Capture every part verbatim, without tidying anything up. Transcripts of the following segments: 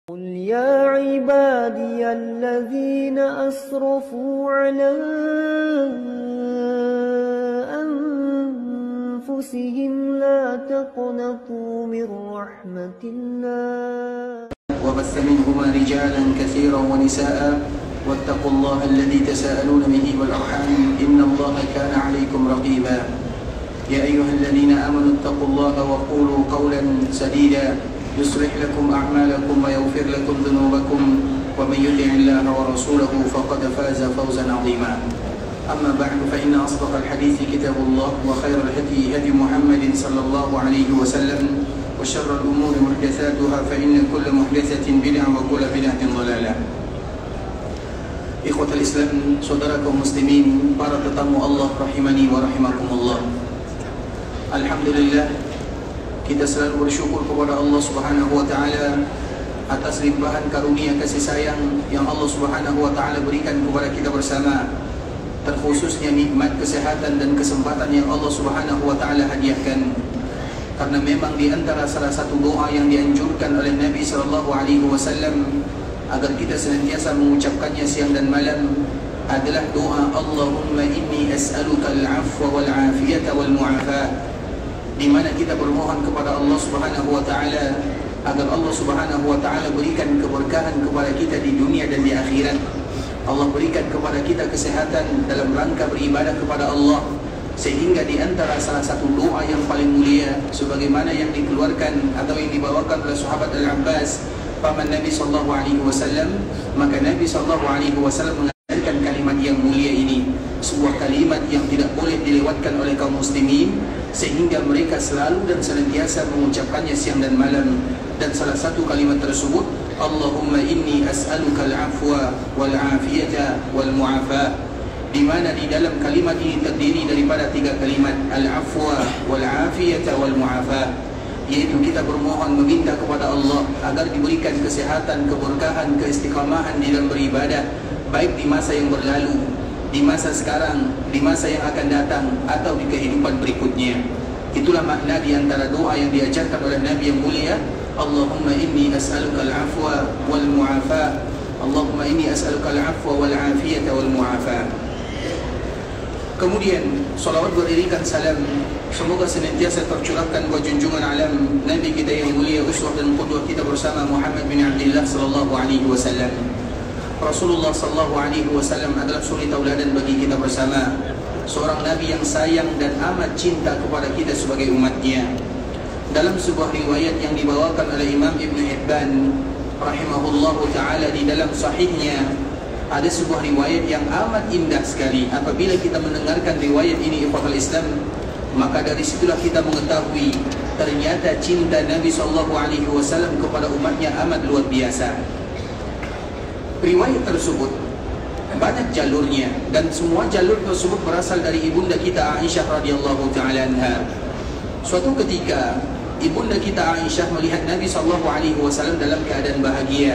قل يا عبادي الذين أسرفوا على أنفسهم لا تقنطوا من رحمة الله وبث منهما رجالا كثيرا ونساء واتقوا الله الذي تساءلون به والأرحام إن الله كان عليكم رقيبا يا أيها الذين آمنوا اتقوا الله وقولوا قولا سديدا يصلح لكم أعمالكم ويغفر لكم ذنوبكم ومن يطع الله ورسوله فقد فاز فوزا عظيما أما بعد فإن أصدق الحديث كتاب الله وخير الهدي هدي محمد صلى الله عليه وسلم وشر الأمور محدثاتها فإن كل محدثة بدعة وكل بدعة ضلالة. Ikhwatul Islam, saudara kaum muslimin, para tetamu Allah rahimani wa rahimakumullah. Alhamdulillah, kita selalu bersyukur kepada Allah Subhanahu wa taala atas limpahan karunia kasih sayang yang Allah Subhanahu wa taala berikan kepada kita bersama, terkhususnya nikmat kesehatan dan kesempatan yang Allah Subhanahu wa taala hadiahkan. Karena memang di antara salah satu doa yang dianjurkan oleh Nabi sallallahu alaihi wasallam agar kita senantiasa mengucapkannya siang dan malam adalah doa Allahumma inni as'aluka al-'afwa wal-'afiyata wal-mu'afah, di mana kita bermohon kepada Allah Subhanahu wa taala agar Allah Subhanahu wa taala berikan keberkahan kepada kita di dunia dan di akhirat. Allah berikan kepada kita kesehatan dalam rangka beribadah kepada Allah, sehingga di antara salah satu doa yang paling mulia sebagaimana yang dikeluarkan atau yang dibawakan oleh sahabat Al-Abbas paman Nabi sallallahu alaihi wasallam, maka Nabi sallallahu alaihi wasallam mengajarkan kalimat yang mulia ini, sebuah kalimat yang tidak boleh dilewatkan oleh kaum muslimin, sehingga mereka selalu dan senantiasa mengucapkannya siang dan malam. Dan salah satu kalimat tersebut, Allahumma inni as'aluka al-'afwa wal-'afiyata wal-mu'afah, di mana di dalam kalimat ini terdiri daripada tiga kalimat, al-'afwa wal-'afiyata wal-mu'afah, yaitu kita bermohon meminta kepada Allah agar diberikan kesehatan, keberkahan, keistiqamahan di dalam beribadah, baik di masa yang berlalu, di masa sekarang, di masa yang akan datang, atau di kehidupan berikutnya. Itulah makna di antara doa yang diajarkan oleh Nabi yang mulia, Allahumma inni as'aluka al-'afwa wal-mu'afah, Allahumma inni as'aluka al-'afwa wal-'afiyata wal-mu'afah. Kemudian salawat beriringan salam semoga senantiasa tercurahkan buat junjungan alam Nabi kita yang mulia, uswah dan qudwah kita bersama, Muhammad bin Abdullah sallallahu alaihi wasallam. Rasulullah sallallahu alaihi wasallam adalah suri tauladan bagi kita bersama, seorang Nabi yang sayang dan amat cinta kepada kita sebagai umatnya. Dalam sebuah riwayat yang dibawakan oleh Imam Ibn Hibban rahimahullahu ta'ala di dalam sahihnya, ada sebuah riwayat yang amat indah sekali. Apabila kita mendengarkan riwayat ini, ikhwatul Islam, maka dari situlah kita mengetahui ternyata cinta Nabi sallallahu alaihi wasallam kepada umatnya amat luar biasa. Riwayat tersebut banyak jalurnya, dan semua jalur tersebut berasal dari ibunda kita Aisyah radhiyallahu taala anha. Suatu ketika ibunda kita Aisyah melihat Nabi sallallahu alaihi wasallam dalam keadaan bahagia.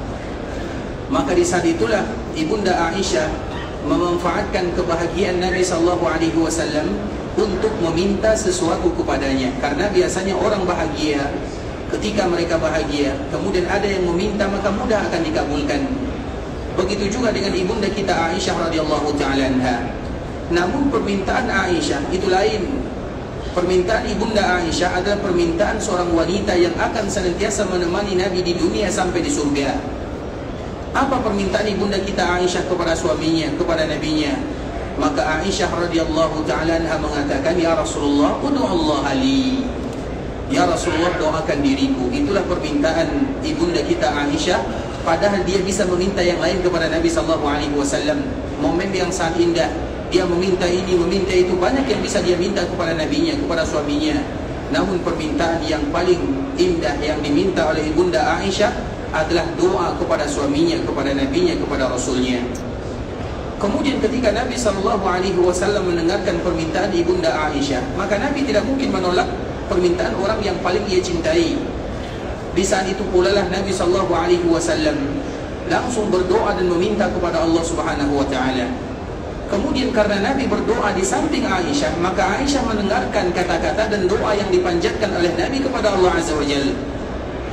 Maka di saat itulah ibunda Aisyah memanfaatkan kebahagiaan Nabi sallallahu alaihi wasallam untuk meminta sesuatu kepadanya. Karena biasanya orang bahagia, ketika mereka bahagia kemudian ada yang meminta, maka mudah akan dikabulkan. Begitu juga dengan ibunda kita Aisyah radhiyallahu taala anha. Namun permintaan Aisyah itu lain. Permintaan ibunda Aisyah adalah permintaan seorang wanita yang akan senantiasa menemani Nabi di dunia sampai di surga. Apa permintaan ibunda kita Aisyah kepada suaminya, kepada nabinya? Maka Aisyah radhiyallahu taala anha mengatakan, ya Rasulullah, ud'u Allah li. Ya Rasulullah, doakan diriku. Itulah permintaan ibunda kita Aisyah, padahal dia bisa meminta yang lain kepada Nabi sallallahu alaihi wasallam. Momen yang sangat indah, dia meminta ini, meminta itu, banyak yang bisa dia minta kepada nabinya, kepada suaminya. Namun permintaan yang paling indah yang diminta oleh ibunda Aisyah adalah doa kepada suaminya, kepada nabinya, kepada rasulnya. Kemudian ketika Nabi sallallahu alaihi wasallam mendengarkan permintaan ibunda Aisyah, maka Nabi tidak mungkin menolak permintaan orang yang paling ia cintai. Di saat itu pula lah Nabi sallallahu alaihi wasallam langsung berdoa dan meminta kepada Allah Subhanahu wa taala. Kemudian karena Nabi berdoa di samping Aisyah, maka Aisyah mendengarkan kata-kata dan doa yang dipanjatkan oleh Nabi kepada Allah Azza wa Jalla.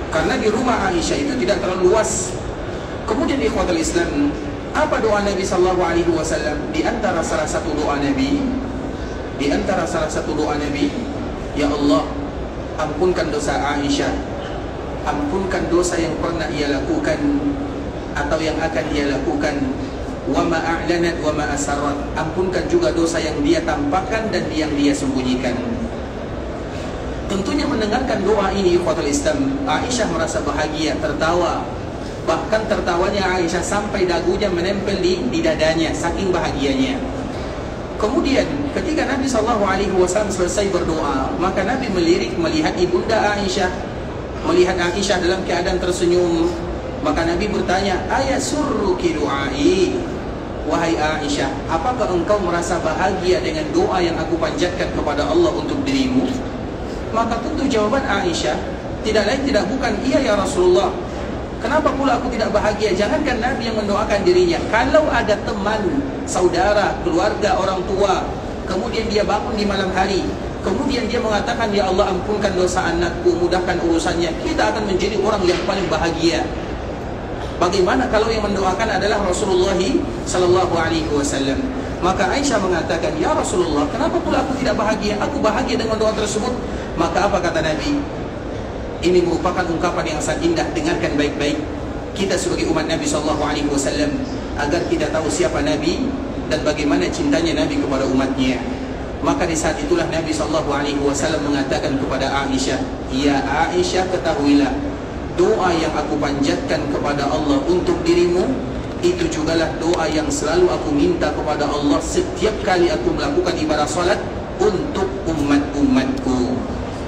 karena di rumah Aisyah itu tidak terlalu luas. Kemudian ikhwatul Islam, apa doa Nabi sallallahu alaihi wasallam? Di antara salah satu doa Nabi, di antara salah satu doa Nabi, ya Allah, ampunkan dosa Aisyah, ampunkan dosa yang pernah ia lakukan atau yang akan ia lakukan, wa ma a'lanat wa ma asarrat, ampunkan juga dosa yang dia tampakkan dan yang dia sembunyikan. Tentunya mendengarkan doa ini ikhwatul Islam, Aisyah merasa bahagia, tertawa. Bahkan tertawanya Aisyah sampai dagunya menempel di, di dadanya, saking bahagianya. Kemudian ketika Nabi sallallahu alaihi wasallam selesai berdoa, maka Nabi melirik melihat ibunda Aisyah, melihat Aisyah dalam keadaan tersenyum. Maka Nabi bertanya, ayasurruki du'ai, wahai Aisyah, apakah engkau merasa bahagia dengan doa yang aku panjatkan kepada Allah untuk dirimu? Maka tentu jawaban Aisyah tidak lain tidak bukan, iya ya Rasulullah, kenapa pula aku tidak bahagia? Jangankan Nabi yang mendoakan dirinya, kalau ada teman, saudara, keluarga, orang tua, kemudian dia bangun di malam hari, kemudian dia mengatakan, ya Allah ampunkan dosa anakku, mudahkan urusannya, kita akan menjadi orang yang paling bahagia. Bagaimana kalau yang mendoakan adalah Rasulullah sallallahu alaihi wasallam? Maka Aisyah mengatakan, ya Rasulullah, kenapa pula aku tidak bahagia? Aku bahagia dengan doa tersebut. Maka apa kata Nabi? Ini merupakan ungkapan yang sangat indah, dengarkan baik-baik. Kita sebagai umat Nabi sallallahu alaihi wasallam, agar kita tahu siapa Nabi dan bagaimana cintanya Nabi kepada umatnya. Maka di saat itulah Nabi sallallahu alaihi wasallam mengatakan kepada Aisyah, ya Aisyah, ketahuilah, doa yang aku panjatkan kepada Allah untuk dirimu, itu jugalah doa yang selalu aku minta kepada Allah setiap kali aku melakukan ibadah salat untuk umat-umatku.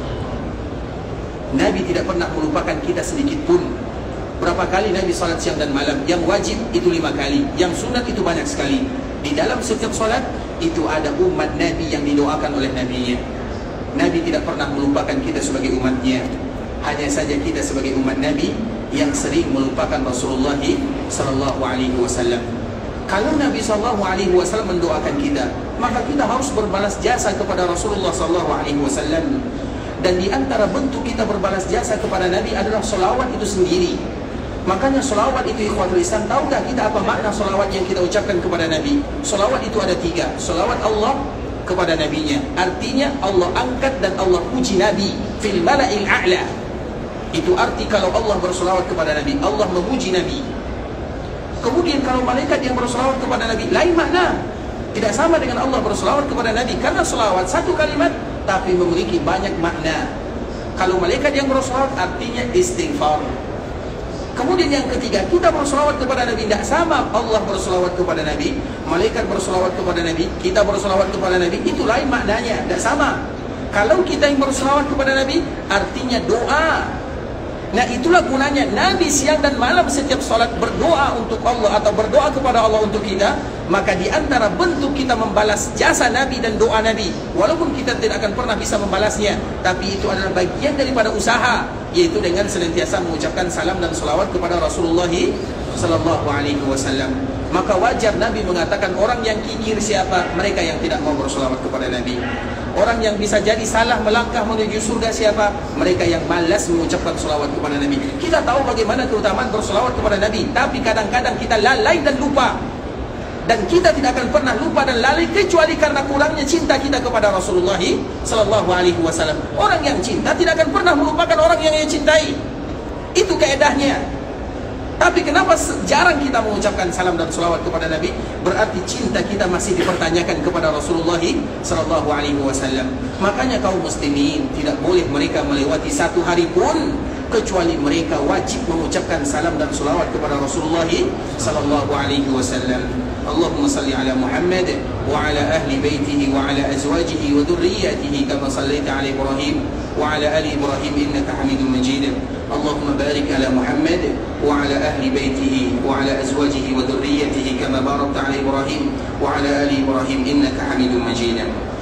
Nabi tidak pernah melupakan kita sedikit pun. Berapa kali Nabi salat siang dan malam? Yang wajib itu lima kali, yang sunat itu banyak sekali. Di dalam setiap salat itu ada umat Nabi yang didoakan oleh Nabi-Nya. Nabi tidak pernah melupakan kita sebagai umatnya. Hanya saja kita sebagai umat Nabi yang sering melupakan Rasulullah sallallahu alaihi wasallam. Kalau Nabi sallallahu alaihi wasallam mendoakan kita, maka kita harus berbalas jasa kepada Rasulullah sallallahu alaihi wasallam. Dan di antara bentuk kita berbalas jasa kepada Nabi adalah solawat itu sendiri. Makanya solawat itu ikhwatul Islam, tahukah kita apa makna solawat yang kita ucapkan kepada Nabi? Solawat itu ada tiga. Solawat Allah kepada Nabi-Nya, artinya Allah angkat dan Allah puji Nabi fil mala'il a'la. Itu arti kalau Allah bersolawat kepada Nabi, Allah memuji Nabi. Kemudian kalau malaikat yang bersolawat kepada Nabi, lain makna, tidak sama dengan Allah bersolawat kepada Nabi. Karena solawat satu kalimat tapi memiliki banyak makna. Kalau malaikat yang bersolawat artinya istighfar. Kemudian yang ketiga, kita bersolawat kepada Nabi, tidak sama Allah bersolawat kepada Nabi, malaikat bersolawat kepada Nabi, kita bersolawat kepada Nabi, itu lain maknanya, tidak sama. Kalau kita yang bersolawat kepada Nabi, artinya doa. Nah itulah gunanya Nabi siang dan malam setiap salat berdoa untuk Allah atau berdoa kepada Allah untuk kita. Maka di antara bentuk kita membalas jasa Nabi dan doa Nabi, walaupun kita tidak akan pernah bisa membalasnya, tapi itu adalah bagian daripada usaha, yaitu dengan senantiasa mengucapkan salam dan salawat kepada Rasulullah sallallahu alaihi wasallam. Maka wajar Nabi mengatakan, orang yang kikir siapa? Mereka yang tidak mau bersalawat kepada Nabi. Orang yang bisa jadi salah melangkah menuju surga siapa? Mereka yang malas mengucapkan salawat kepada Nabi. Kita tahu bagaimana keutamaan bersalawat kepada Nabi, tapi kadang-kadang kita lalai dan lupa. Dan kita tidak akan pernah lupa dan lalai kecuali karena kurangnya cinta kita kepada Rasulullah sallallahu alaihi wasallam. Orang yang cinta tidak akan pernah melupakan orang yang ia cintai. Itu kaedahnya. Tapi kenapa jarang kita mengucapkan salam dan salawat kepada Nabi? Berarti cinta kita masih dipertanyakan kepada Rasulullah sallallahu alaihi wasallam. Makanya kaum muslimin tidak boleh mereka melewati satu hari pun kecuali mereka wajib mengucapkan salam dan salawat kepada Rasulullah sallallahu alaihi wasallam. Allahumma salli ala Muhammad wa ala ahli baitihi wa ala azwajihi wa dhurriyyatihi kama sallaita ala Ibrahim wa ala ali Ibrahim innaka Hamidum Majid. Allahumma barik ala Muhammad wa ala ahli baitihi wa ala azwajihi wa dhurriyyatihi kama barakta ala Ibrahim wa ala ali Ibrahim innaka Hamidum Majid.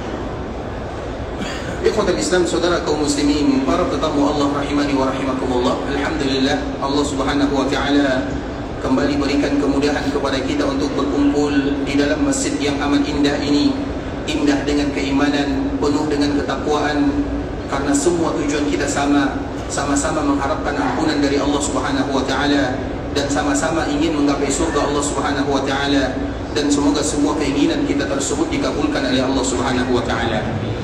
Ikhwatul Islam, saudara kaum muslimin, para tetamu Allah rahimani wa rahimakumullah. Alhamdulillah, Allah Subhanahu wa taala kembali berikan kemudahan kepada kita untuk berkumpul di dalam masjid yang amat indah ini. Indah dengan keimanan, penuh dengan ketakwaan, karena semua tujuan kita sama, sama-sama mengharapkan ampunan dari Allah Subhanahu wa taala, dan sama-sama ingin menggapai surga Allah Subhanahu wa taala, dan semoga semua keinginan kita tersebut dikabulkan oleh Allah Subhanahu wa taala.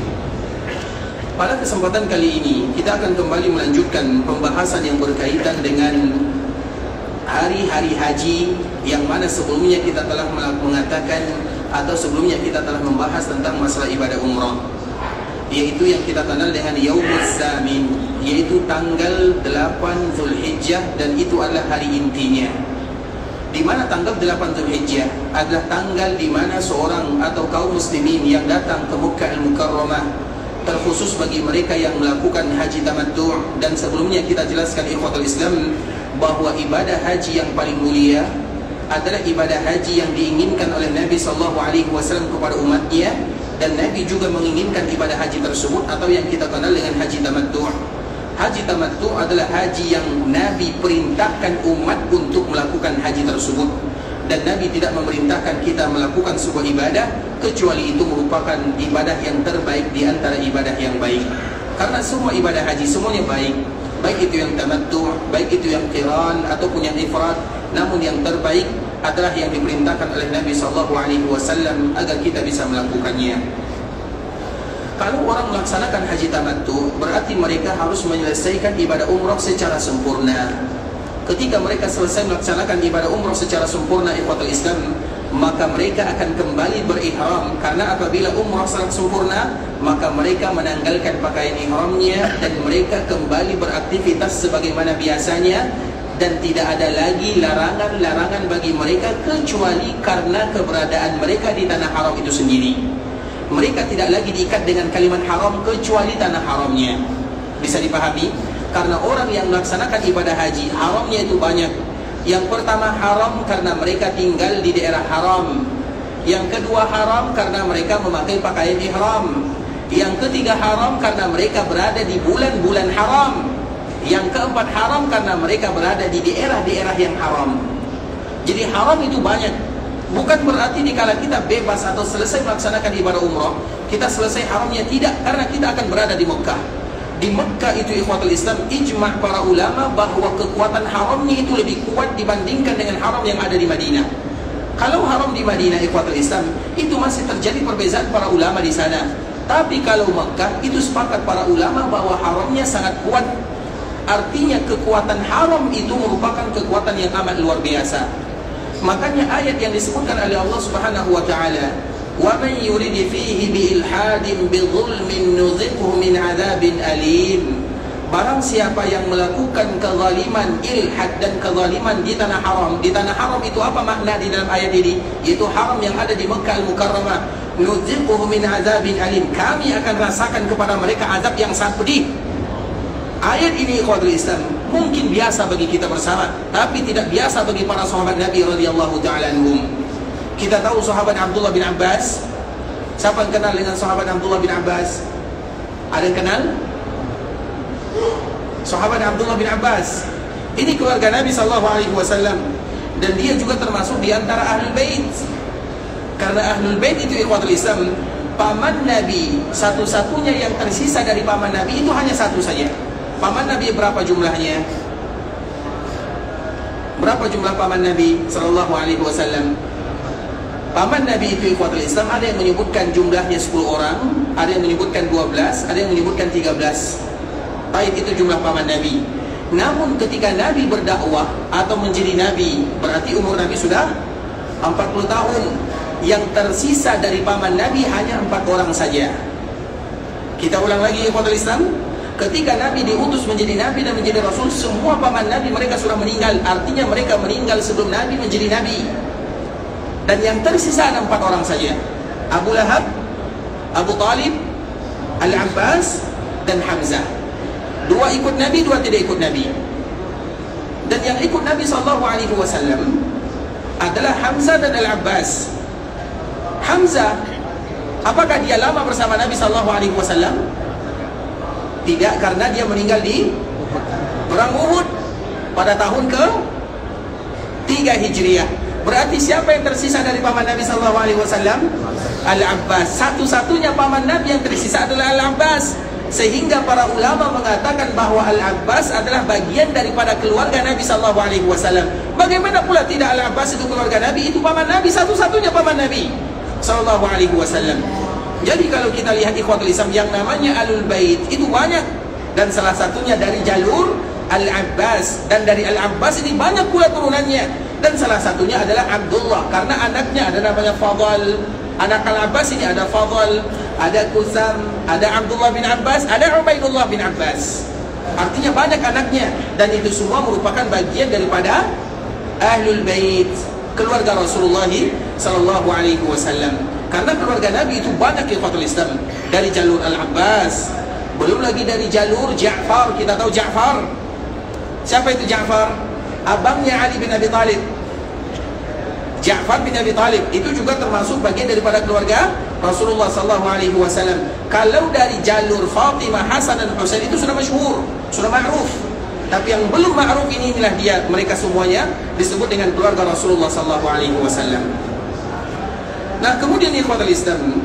Pada kesempatan kali ini kita akan kembali melanjutkan pembahasan yang berkaitan dengan hari-hari haji, yang mana sebelumnya kita telah mengatakan atau sebelumnya kita telah membahas tentang masalah ibadah umrah, yaitu yang kita kenal dengan Yaumuz Zamin, yaitu tanggal delapan Zulhijjah, dan itu adalah hari intinya. Di mana tanggal delapan Zulhijjah adalah tanggal di mana seorang atau kaum muslimin yang datang ke Makkah Al-Mukarramah, terkhusus bagi mereka yang melakukan haji tamattu'. Dan sebelumnya kita jelaskan ikhwatul Islam bahwa ibadah haji yang paling mulia adalah ibadah haji yang diinginkan oleh Nabi sallallahu alaihi wasallam kepada umatnya, dan Nabi juga menginginkan ibadah haji tersebut atau yang kita kenal dengan haji tamattu'. Haji tamattu' adalah haji yang Nabi perintahkan umat untuk melakukan haji tersebut, dan Nabi tidak memerintahkan kita melakukan sebuah ibadah kecuali itu merupakan ibadah yang terbaik di antara ibadah yang baik. Karena semua ibadah haji semuanya baik, baik itu yang tamattu', baik itu yang qiran ataupun yang ifrad, namun yang terbaik adalah yang diperintahkan oleh Nabi sallallahu alaihi wasallam agar kita bisa melakukannya. Kalau orang melaksanakan haji tamattu', berarti mereka harus menyelesaikan ibadah umrah secara sempurna. Ketika mereka selesai melaksanakan ibadah umrah secara sempurna ikhwatul Islam, maka mereka akan kembali berihram. Karena apabila umrah sangat sempurna, maka mereka menanggalkan pakaian ihramnya dan mereka kembali beraktivitas sebagaimana biasanya, dan tidak ada lagi larangan-larangan bagi mereka kecuali karena keberadaan mereka di tanah haram itu sendiri. Mereka tidak lagi diikat dengan kalimat haram kecuali tanah haramnya. Bisa dipahami? Karena orang yang melaksanakan ibadah haji, haramnya itu banyak. Yang pertama haram karena mereka tinggal di daerah haram. Yang kedua haram karena mereka memakai pakaian ihram. Yang ketiga haram karena mereka berada di bulan-bulan haram. Yang keempat haram karena mereka berada di daerah-daerah yang haram. Jadi haram itu banyak. Bukan berarti dikala kita bebas atau selesai melaksanakan ibadah umrah, kita selesai haramnya, tidak. Karena kita akan berada di Mekah. Di Mekah itu ikhwatul Islam, ijma' para ulama bahwa kekuatan haramnya itu lebih kuat dibandingkan dengan haram yang ada di Madinah. Kalau haram di Madinah ikhwatul Islam, itu masih terjadi perbezaan para ulama di sana. Tapi kalau Mekah, itu sepakat para ulama bahwa haramnya sangat kuat. Artinya kekuatan haram itu merupakan kekuatan yang amat luar biasa. Makanya ayat yang disebutkan oleh Allah Subhanahu wa taala, وَمَنْ يُرِدِ فِيهِ بِإِلْحَادٍ بِظُلْمٍ نُذِقْهُ مِنْ عَذَابٍ أَلِيمٍ. Barang siapa yang melakukan kezaliman, ilhad dan kezaliman di tanah haram. Di tanah haram itu apa makna di dalam ayat ini? Itu haram yang ada di Makkah Al-Mukarramah. نُذِقْهُ مِنْ عَذَابٍ أَلِيمٍ. Kami akan rasakan kepada mereka azab yang sangat pedih. Ayat ini ikhwatul Islam mungkin biasa bagi kita bersama, tapi tidak biasa bagi para sahabat Nabi radhiyallahu ta'ala anhum. Kita tahu sahabat Abdullah bin Abbas. Siapa yang kenal dengan sahabat Abdullah bin Abbas? Ada yang kenal? Sahabat Abdullah bin Abbas ini keluarga Nabi sallallahu alaihi wasallam, dan dia juga termasuk di antara Ahlul Bait. Karena Ahlul Bait itu ikhwatul Islam, paman Nabi satu-satunya yang tersisa dari paman Nabi itu hanya satu saja. Paman Nabi berapa jumlahnya? Berapa jumlah paman Nabi sallallahu alaihi wasallam? Paman Nabi itu ikhwatul Islam, ada yang menyebutkan jumlahnya sepuluh orang, ada yang menyebutkan dua belas, ada yang menyebutkan tiga belas. Baik, itu jumlah paman Nabi. Namun ketika Nabi berdakwah atau menjadi Nabi, berarti umur Nabi sudah empat puluh tahun. Yang tersisa dari paman Nabi hanya empat orang saja. Kita ulang lagi ikhwatul Islam. Ketika Nabi diutus menjadi Nabi dan menjadi Rasul, semua paman Nabi mereka sudah meninggal. Artinya mereka meninggal sebelum Nabi menjadi Nabi. Dan yang tersisa ada empat orang saja. Abu Lahab, Abu Talib, Al-Abbas, dan Hamzah. Dua ikut Nabi, dua tidak ikut Nabi. Dan yang ikut Nabi sallallahu alaihi wasallam adalah Hamzah dan Al-Abbas. Hamzah, apakah dia lama bersama Nabi sallallahu alaihi wasallam? Tidak, karena dia meninggal di Perang Uhud pada tahun ke tiga Hijriah. Berarti siapa yang tersisa dari paman Nabi sallallahu alaihi wasallam? Al-Abbas. Satu-satunya paman Nabi yang tersisa adalah Al-Abbas. Sehingga para ulama mengatakan bahwa Al-Abbas adalah bagian daripada keluarga Nabi sallallahu alaihi wasallam. Bagaimana pula tidak Al-Abbas itu keluarga Nabi? Itu paman Nabi, satu-satunya paman Nabi sallallahu alaihi wasallam. Jadi kalau kita lihat ikhwatul Islam, yang namanya Ahlul Bait itu banyak, dan salah satunya dari jalur Al-Abbas, dan dari Al-Abbas ini banyak pula turunannya, dan salah satunya adalah Abdullah, karena anaknya ada namanya Fadl. Anak Al-Abbas ini ada Fadl, ada Kusam, ada Abdullah bin Abbas, ada Ubaidullah bin Abbas. Artinya banyak anaknya, dan itu semua merupakan bagian daripada Ahlul Bait, keluarga Rasulullah sallallahu alaihi wasallam. Karena keluarga Nabi itu banyak ikhwatul Islam, dari jalur Al-Abbas, belum lagi dari jalur Ja'far. Kita tahu Ja'far. Siapa itu Ja'far? Abangnya Ali bin Abi Thalib. Ja'far bin Abi Thalib itu juga termasuk bagian daripada keluarga Rasulullah sallallahu alaihi wasallam. Kalau dari jalur Fatimah, Hasan dan Husain itu sudah masyhur, sudah ma'ruf. Tapi yang belum ma'ruf ini inilah dia, mereka semuanya disebut dengan keluarga Rasulullah sallallahu alaihi wasallam. Nah, kemudian ikhwatul Islam,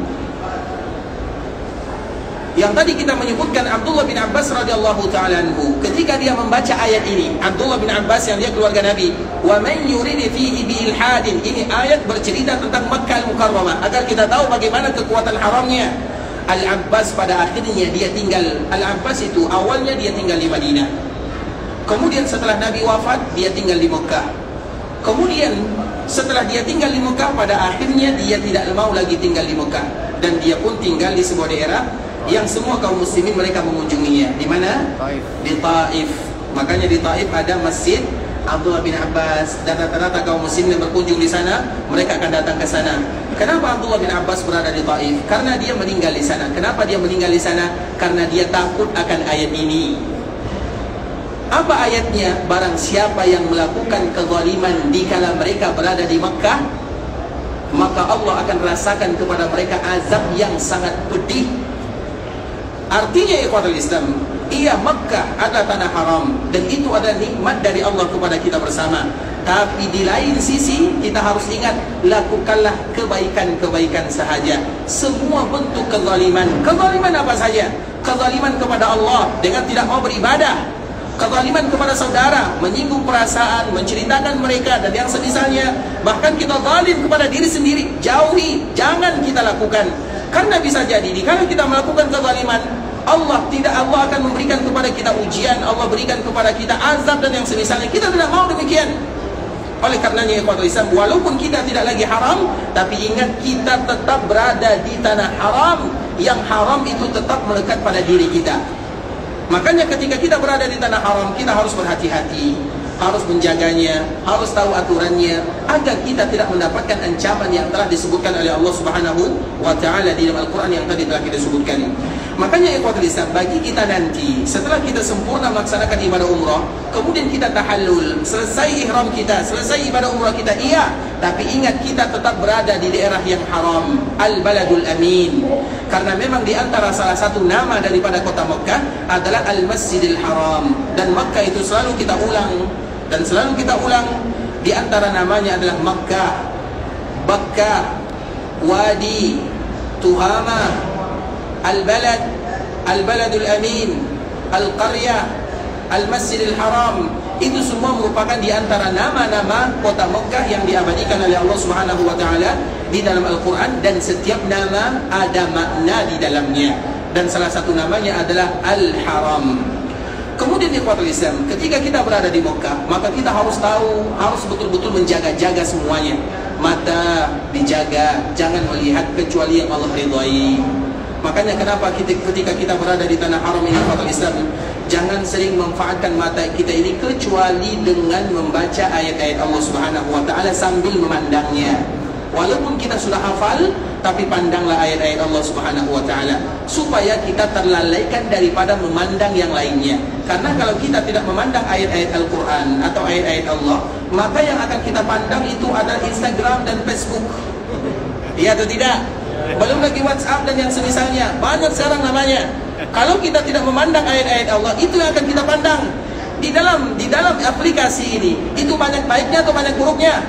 yang tadi kita menyebutkan Abdullah bin Abbas radhiyallahu ta'ala anhu, ketika dia membaca ayat ini, Abdullah bin Abbas yang dia keluarga Nabi, wa man yurid fihi bi ilhadin, ini ayat bercerita tentang Makkah Al-Mukarramah, agar kita tahu bagaimana kekuatan haramnya. Al-Abbas pada akhirnya dia tinggal, Al-Abbas itu awalnya dia tinggal di Madinah, kemudian setelah Nabi wafat dia tinggal di Mekah, kemudian setelah dia tinggal di Mekah, pada akhirnya dia tidak mau lagi tinggal di Mekah, dan dia pun tinggal di sebuah daerah yang semua kaum muslimin mereka mengunjunginya. Di mana? Taif. Di Taif. Makanya di Taif ada Masjid Abdullah bin Abbas, dan rata-rata kaum muslimin yang berkunjung di sana mereka akan datang ke sana. Kenapa Abdullah bin Abbas berada di Taif? Karena dia meninggal di sana. Kenapa dia meninggal di sana? Karena dia takut akan ayat ini. Apa ayatnya? Barang siapa yang melakukan kezaliman di kala mereka berada di Makkah, maka Allah akan rasakan kepada mereka azab yang sangat pedih. Artinya ikhwatul Islam, iya, Makkah adalah tanah haram, dan itu adalah nikmat dari Allah kepada kita bersama. Tapi di lain sisi kita harus ingat, lakukanlah kebaikan-kebaikan sahaja. Semua bentuk kezaliman, kezaliman apa saja, kezaliman kepada Allah dengan tidak mau beribadah, kezaliman kepada saudara, menyinggung perasaan, menceritakan mereka dan yang semisalnya, bahkan kita zalim kepada diri sendiri, jauhi, jangan kita lakukan. Karena bisa jadi kalau kita melakukan kezaliman, Allah tidak Allah akan memberikan kepada kita ujian, Allah berikan kepada kita azab dan yang semisalnya. Kita tidak mau demikian. Oleh karenanya ikhwatul Islam, walaupun kita tidak lagi haram, tapi ingat kita tetap berada di tanah haram. Yang haram itu tetap melekat pada diri kita. Makanya ketika kita berada di tanah haram, kita harus berhati-hati, harus menjaganya, harus tahu aturannya, agar kita tidak mendapatkan ancaman yang telah disebutkan oleh Allah Subhanahu wa ta'ala di dalam Al-Quran yang tadi telah kita sebutkan. Makanya ikhwatul Islam, bagi kita nanti setelah kita sempurna melaksanakan ibadah umrah, kemudian kita tahallul, selesai ihram kita, selesai ibadah umrah kita, iya, tapi ingat kita tetap berada di daerah yang haram, Al-Baladul Amin. Karena memang di antara salah satu nama daripada kota Mekah adalah Al-Masjidil Haram, dan Mekah itu selalu kita ulang dan selalu kita ulang, di antara namanya adalah Makkah, Bakkah, Wadi, Tuhama, Al-Balad, Al-Baladul Amin, Al-Qaryah, Al-Masjidil Haram. Itu semua merupakan di antara nama-nama kota Mekah yang diabadikan oleh Allah Subhanahu wa ta'ala di dalam Al-Quran, dan setiap nama ada makna di dalamnya, dan salah satu namanya adalah Al-Haram. Kemudian ikhwatul Islam, ketika kita berada di Mekah, maka kita harus tahu, harus betul-betul menjaga-jaga semuanya. Mata dijaga, jangan melihat kecuali yang Allah ridhai. Makanya kenapa kita, ketika kita berada di tanah haram ini ikhwatul Islam, jangan sering memanfaatkan mata kita ini kecuali dengan membaca ayat-ayat Allah Subhanahu wa ta'ala sambil memandangnya. Walaupun kita sudah hafal, tapi pandanglah ayat-ayat Allah Subhanahu wa ta'ala, supaya kita terlalaikan daripada memandang yang lainnya. Karena kalau kita tidak memandang ayat-ayat Al-Quran atau ayat-ayat Allah, maka yang akan kita pandang itu adalah Instagram dan Facebook. Iya atau tidak? Belum lagi WhatsApp dan yang semisalnya, banyak sekarang namanya. Kalau kita tidak memandang ayat-ayat Allah, itu yang akan kita pandang. Di dalam di dalam aplikasi ini, itu banyak baiknya atau banyak buruknya?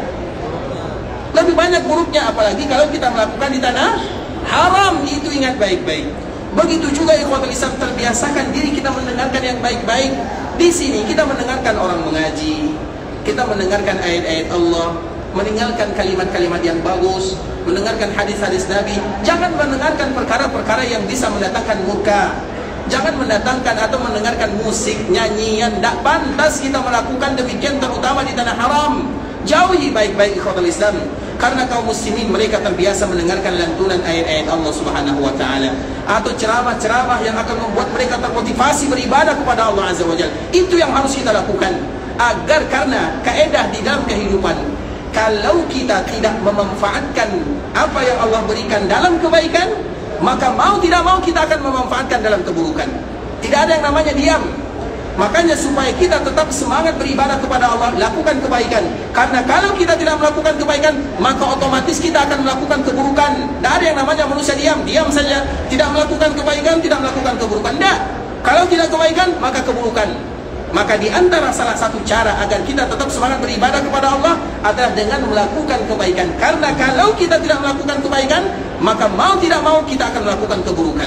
Lebih banyak buruknya, apalagi kalau kita melakukan di tanah haram. Itu ingat baik-baik. Begitu juga ikhwatul Islam, terbiasakan diri kita mendengarkan yang baik-baik. Di sini kita mendengarkan orang mengaji, kita mendengarkan ayat-ayat Allah, mendengarkan kalimat-kalimat yang bagus, mendengarkan hadis-hadis Nabi. Jangan mendengarkan perkara-perkara yang bisa mendatangkan murka. Jangan mendatangkan atau mendengarkan musik, nyanyian. Tak pantas kita melakukan demikian, terutama di tanah haram. Jauhi baik-baik ikhwatul Islam. Karena kaum muslimin mereka terbiasa mendengarkan lantunan ayat-ayat Allah Subhanahu wa taala atau ceramah-ceramah yang akan membuat mereka termotivasi beribadah kepada Allah Azza wa Jalla. Itu yang harus kita lakukan, agar karena kaedah di dalam kehidupan, kalau kita tidak memanfaatkan apa yang Allah berikan dalam kebaikan, maka mau tidak mau kita akan memanfaatkan dalam keburukan. Tidak ada yang namanya diam. Makanya supaya kita tetap semangat beribadah kepada Allah, lakukan kebaikan. Karena kalau kita tidak melakukan kebaikan, maka otomatis kita akan melakukan keburukan. Tidak ada yang namanya manusia diam, diam saja, tidak melakukan kebaikan, tidak melakukan keburukan. Tidak. Kalau tidak kebaikan, maka keburukan. Maka di antara salah satu cara agar kita tetap semangat beribadah kepada Allah adalah dengan melakukan kebaikan. Karena kalau kita tidak melakukan kebaikan, maka mau tidak mau kita akan melakukan keburukan.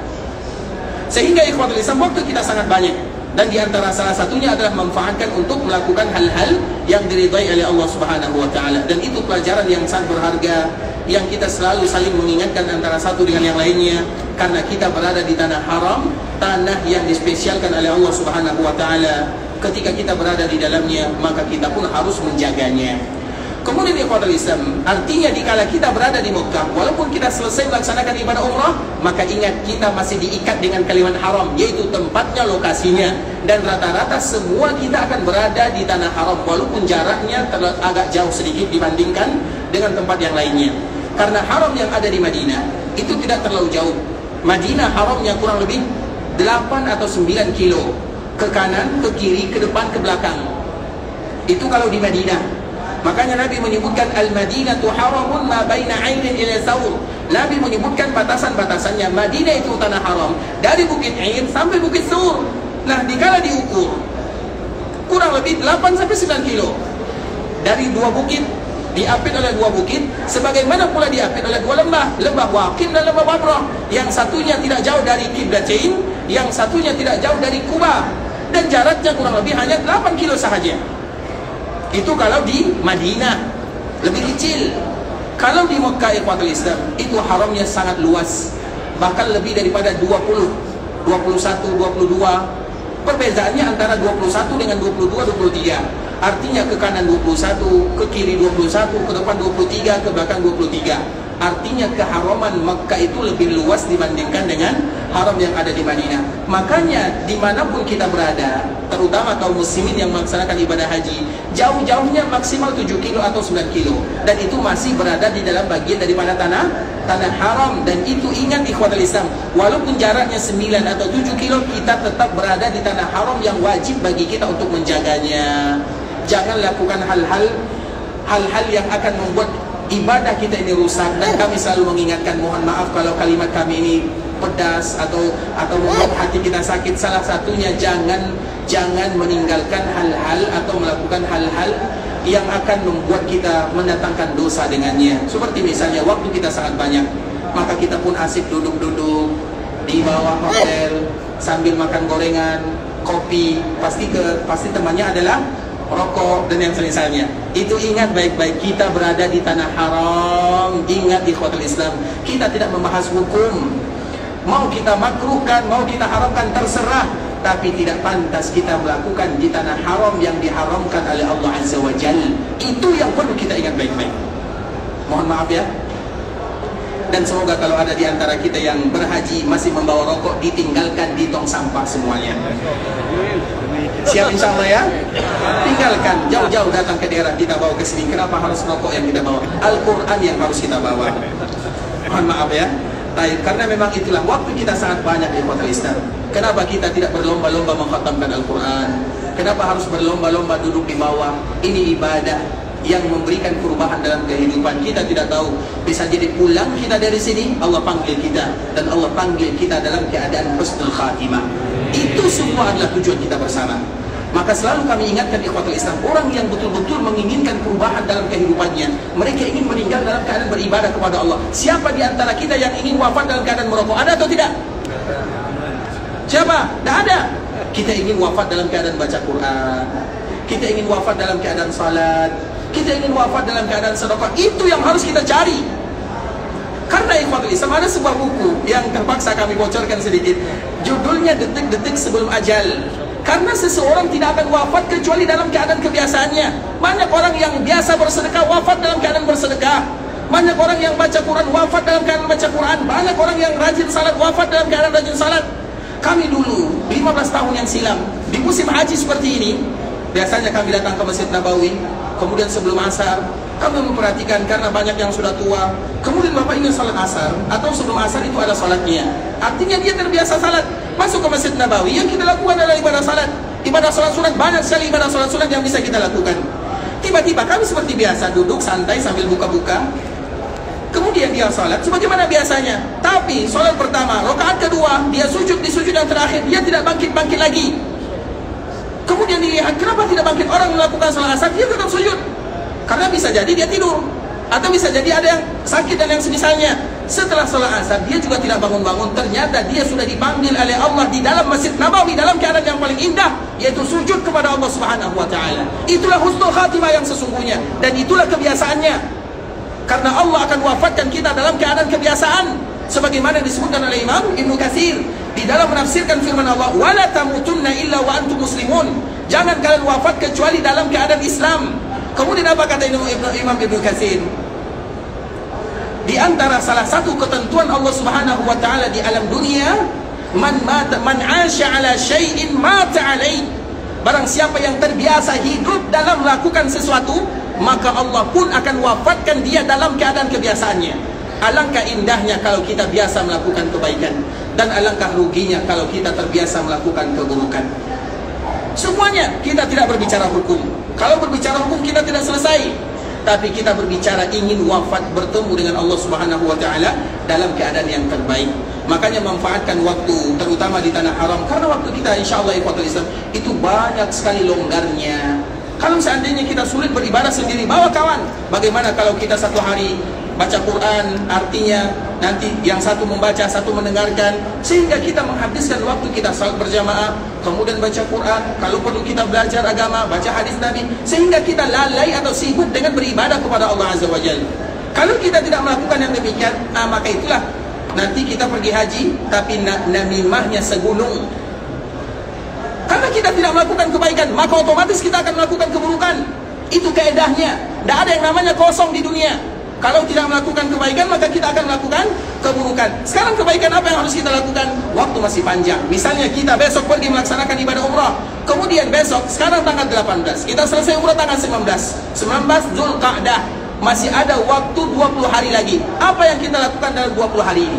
Sehingga ikhwatul Islam, waktu kita sangat banyak. Dan di antara salah satunya adalah memanfaatkan untuk melakukan hal-hal yang diridhai oleh Allah Subhanahu wa taala. Dan itu pelajaran yang sangat berharga yang kita selalu saling mengingatkan antara satu dengan yang lainnya, karena kita berada di tanah haram, tanah yang dispesialkan oleh Allah Subhanahu wa taala. Ketika kita berada di dalamnya, maka kita pun harus menjaganya. Kemudian ikhwatul Islam, artinya dikala kita berada di Mekah, walaupun kita selesai melaksanakan ibadah umrah, maka ingat kita masih diikat dengan kalimat haram, yaitu tempatnya, lokasinya. Dan rata-rata semua kita akan berada di tanah haram, walaupun jaraknya agak jauh sedikit dibandingkan dengan tempat yang lainnya. Karena haram yang ada di Madinah itu tidak terlalu jauh. Madinah haramnya kurang lebih delapan atau sembilan kilo, ke kanan, ke kiri, ke depan, ke belakang. Itu kalau di Madinah. Makanya Nabi menyebutkan Al-Madinatu haramun ma baina ainin ila saur. Nabi menyebutkan batasan-batasannya. Madinah itu tanah haram dari Bukit Ain sampai Bukit Sur. Nah, dikala diukur kurang lebih delapan sampai sembilan kilo. Dari dua bukit, diapit oleh dua bukit, sebagaimana pula diapit oleh dua lembah, lembah Waqim dan lembah Babrah. Yang satunya tidak jauh dari Qiblatain, yang satunya tidak jauh dari Kuba, dan jaraknya kurang lebih hanya delapan kilo sahaja. Itu kalau di Madinah, lebih kecil. Kalau di Mekah ikhwatul Islam, itu haramnya sangat luas, bahkan lebih daripada dua puluh, dua puluh satu, dua puluh dua. Perbezaannya antara dua puluh satu dengan dua puluh dua, dua puluh tiga. Artinya ke kanan dua puluh satu, ke kiri dua puluh satu, ke depan dua puluh tiga, ke belakang dua puluh tiga. Artinya keharaman Mekah itu lebih luas dibandingkan dengan haram yang ada di Madinah. Makanya dimanapun kita berada, terutama kaum muslimin yang melaksanakan ibadah haji, jauh-jauhnya maksimal tujuh kilo atau sembilan kilo, dan itu masih berada di dalam bagian daripada tanah tanah haram. Dan itu ingat ikhwatul Islam, walaupun jaraknya sembilan atau tujuh kilo, kita tetap berada di tanah haram yang wajib bagi kita untuk menjaganya. Jangan lakukan hal-hal hal-hal yang akan membuat ibadah kita ini rusak. Dan kami selalu mengingatkan, mohon maaf kalau kalimat kami ini pedas atau atau membuat hati kita sakit. Salah satunya jangan jangan meninggalkan hal-hal atau melakukan hal-hal yang akan membuat kita mendatangkan dosa dengannya. Seperti misalnya waktu kita sangat banyak, maka kita pun asik duduk-duduk di bawah hotel sambil makan gorengan, kopi, pasti ke pasti temannya adalah rokok dan yang semisalnya. Itu ingat baik-baik, kita berada di tanah haram. Ingat ikhwatul Islam, kita tidak membahas hukum. Mau kita makruhkan, mau kita haramkan, terserah. Tapi tidak pantas kita melakukan di tanah haram yang diharamkan oleh Allah Azza wa Jalla. Itu yang perlu kita ingat baik-baik. Mohon maaf ya. Dan semoga kalau ada di antara kita yang berhaji masih membawa rokok, ditinggalkan di tong sampah semuanya. Siap insya Allah ya. Tinggalkan, jauh-jauh datang ke daerah, kita bawa ke sini. Kenapa harus rokok yang kita bawa? Al-Quran yang harus kita bawa. Mohon maaf ya. Baik, karena memang itulah waktu kita sangat banyak di kota Islam. Kenapa kita tidak berlomba-lomba mengkhatamkan Al-Quran? Kenapa harus berlomba-lomba duduk di bawah? Ini ibadah yang memberikan perubahan dalam kehidupan. Kita tidak tahu, bisa jadi pulang kita dari sini, Allah panggil kita, dan Allah panggil kita dalam keadaan husnul khatimah. Itu semua adalah tujuan kita bersama. Maka selalu kami ingatkan ikhwatul Islam, orang yang betul-betul menginginkan perubahan dalam kehidupannya, mereka ingin meninggal dalam keadaan beribadah kepada Allah. Siapa di antara kita yang ingin wafat dalam keadaan merokok? Ada atau tidak? Siapa? Tidak ada. Kita ingin wafat dalam keadaan baca Quran, kita ingin wafat dalam keadaan salat, kita ingin wafat dalam keadaan sedekah. Itu yang harus kita cari. Karena ikhwatul Islam, ada sebuah buku yang terpaksa kami bocorkan sedikit. Judulnya Detik-Detik Sebelum Ajal. Karena seseorang tidak akan wafat kecuali dalam keadaan kebiasaannya. Banyak orang yang biasa bersedekah wafat dalam keadaan bersedekah. Banyak orang yang baca Quran wafat dalam keadaan baca Quran. Banyak orang yang rajin salat wafat dalam keadaan rajin salat. Kami dulu lima belas tahun yang silam di musim haji seperti ini, biasanya kami datang ke Masjid Nabawi, kemudian sebelum asar kami memperhatikan karena banyak yang sudah tua. Kemudian bapak ingin salat asar atau sebelum asar itu ada salatnya. Artinya dia terbiasa salat. Masuk ke Masjid Nabawi, yang kita lakukan adalah ibadah salat. Ibadah salat sunat, banyak sekali ibadah salat sunat yang bisa kita lakukan. Tiba-tiba kami seperti biasa duduk santai sambil buka-buka. Kemudian dia salat sebagaimana biasanya. Tapi salat pertama, rakaat kedua, dia sujud di sujud yang terakhir, dia tidak bangkit-bangkit lagi. Kemudian dilihat, kenapa tidak bangkit? Orang melakukan salat asar, dia tetap sujud. Karena bisa jadi dia tidur, atau bisa jadi ada yang sakit dan yang semisalnya. Setelah salat asar, dia juga tidak bangun-bangun. Ternyata dia sudah dipanggil oleh Allah di dalam Masjid Nabawi dalam keadaan yang paling indah, yaitu sujud kepada Allah Subhanahu wa taala. Itulah husnul khatimah yang sesungguhnya, dan itulah kebiasaannya. Karena Allah akan wafatkan kita dalam keadaan kebiasaan, sebagaimana disebutkan oleh Imam Ibnu Katsir di dalam menafsirkan firman Allah, wala tamutunna illa wa antum muslimun. Jangan kalian wafat kecuali dalam keadaan Islam. Kemudian apa kata Imam Ibnu Katsir? Di antara salah satu ketentuan Allah Subhanahu wa taala di alam dunia, man mata man 'asha 'ala syai'in mata 'alaihi. Barang siapa yang terbiasa hidup dalam melakukan sesuatu, maka Allah pun akan wafatkan dia dalam keadaan kebiasaannya. Alangkah indahnya kalau kita biasa melakukan kebaikan, dan alangkah ruginya kalau kita terbiasa melakukan keburukan. Semuanya kita tidak berbicara hukum. Kalau berbicara hukum kita tidak selesai, tapi kita berbicara ingin wafat bertemu dengan Allah Subhanahu wa taala dalam keadaan yang terbaik. Makanya manfaatkan waktu, terutama di tanah haram, karena waktu kita insyaallah ikhwatul Islam itu banyak sekali longgarnya. Kalau seandainya kita sulit beribadah sendiri, bawa kawan. Bagaimana kalau kita satu hari baca Quran, artinya nanti yang satu membaca, satu mendengarkan, sehingga kita menghabiskan waktu kita salat berjamaah, kemudian baca Quran, kalau perlu kita belajar agama, baca hadis Nabi, sehingga kita lalai atau sibuk dengan beribadah kepada Allah Azza wa Jalla. Kalau kita tidak melakukan yang demikian, ah, maka itulah nanti kita pergi haji, tapi namimahnya segunung. Karena kita tidak melakukan kebaikan, maka otomatis kita akan melakukan keburukan. Itu kaedahnya. Tidak ada yang namanya kosong di dunia. Kalau tidak melakukan kebaikan, maka kita akan melakukan keburukan. Sekarang kebaikan apa yang harus kita lakukan? Waktu masih panjang. Misalnya kita besok pergi melaksanakan ibadah umrah, kemudian besok, sekarang tanggal delapan belas, kita selesai umrah tanggal sembilan belas, sembilan belas Zulqa'dah, masih ada waktu dua puluh hari lagi. Apa yang kita lakukan dalam dua puluh hari ini?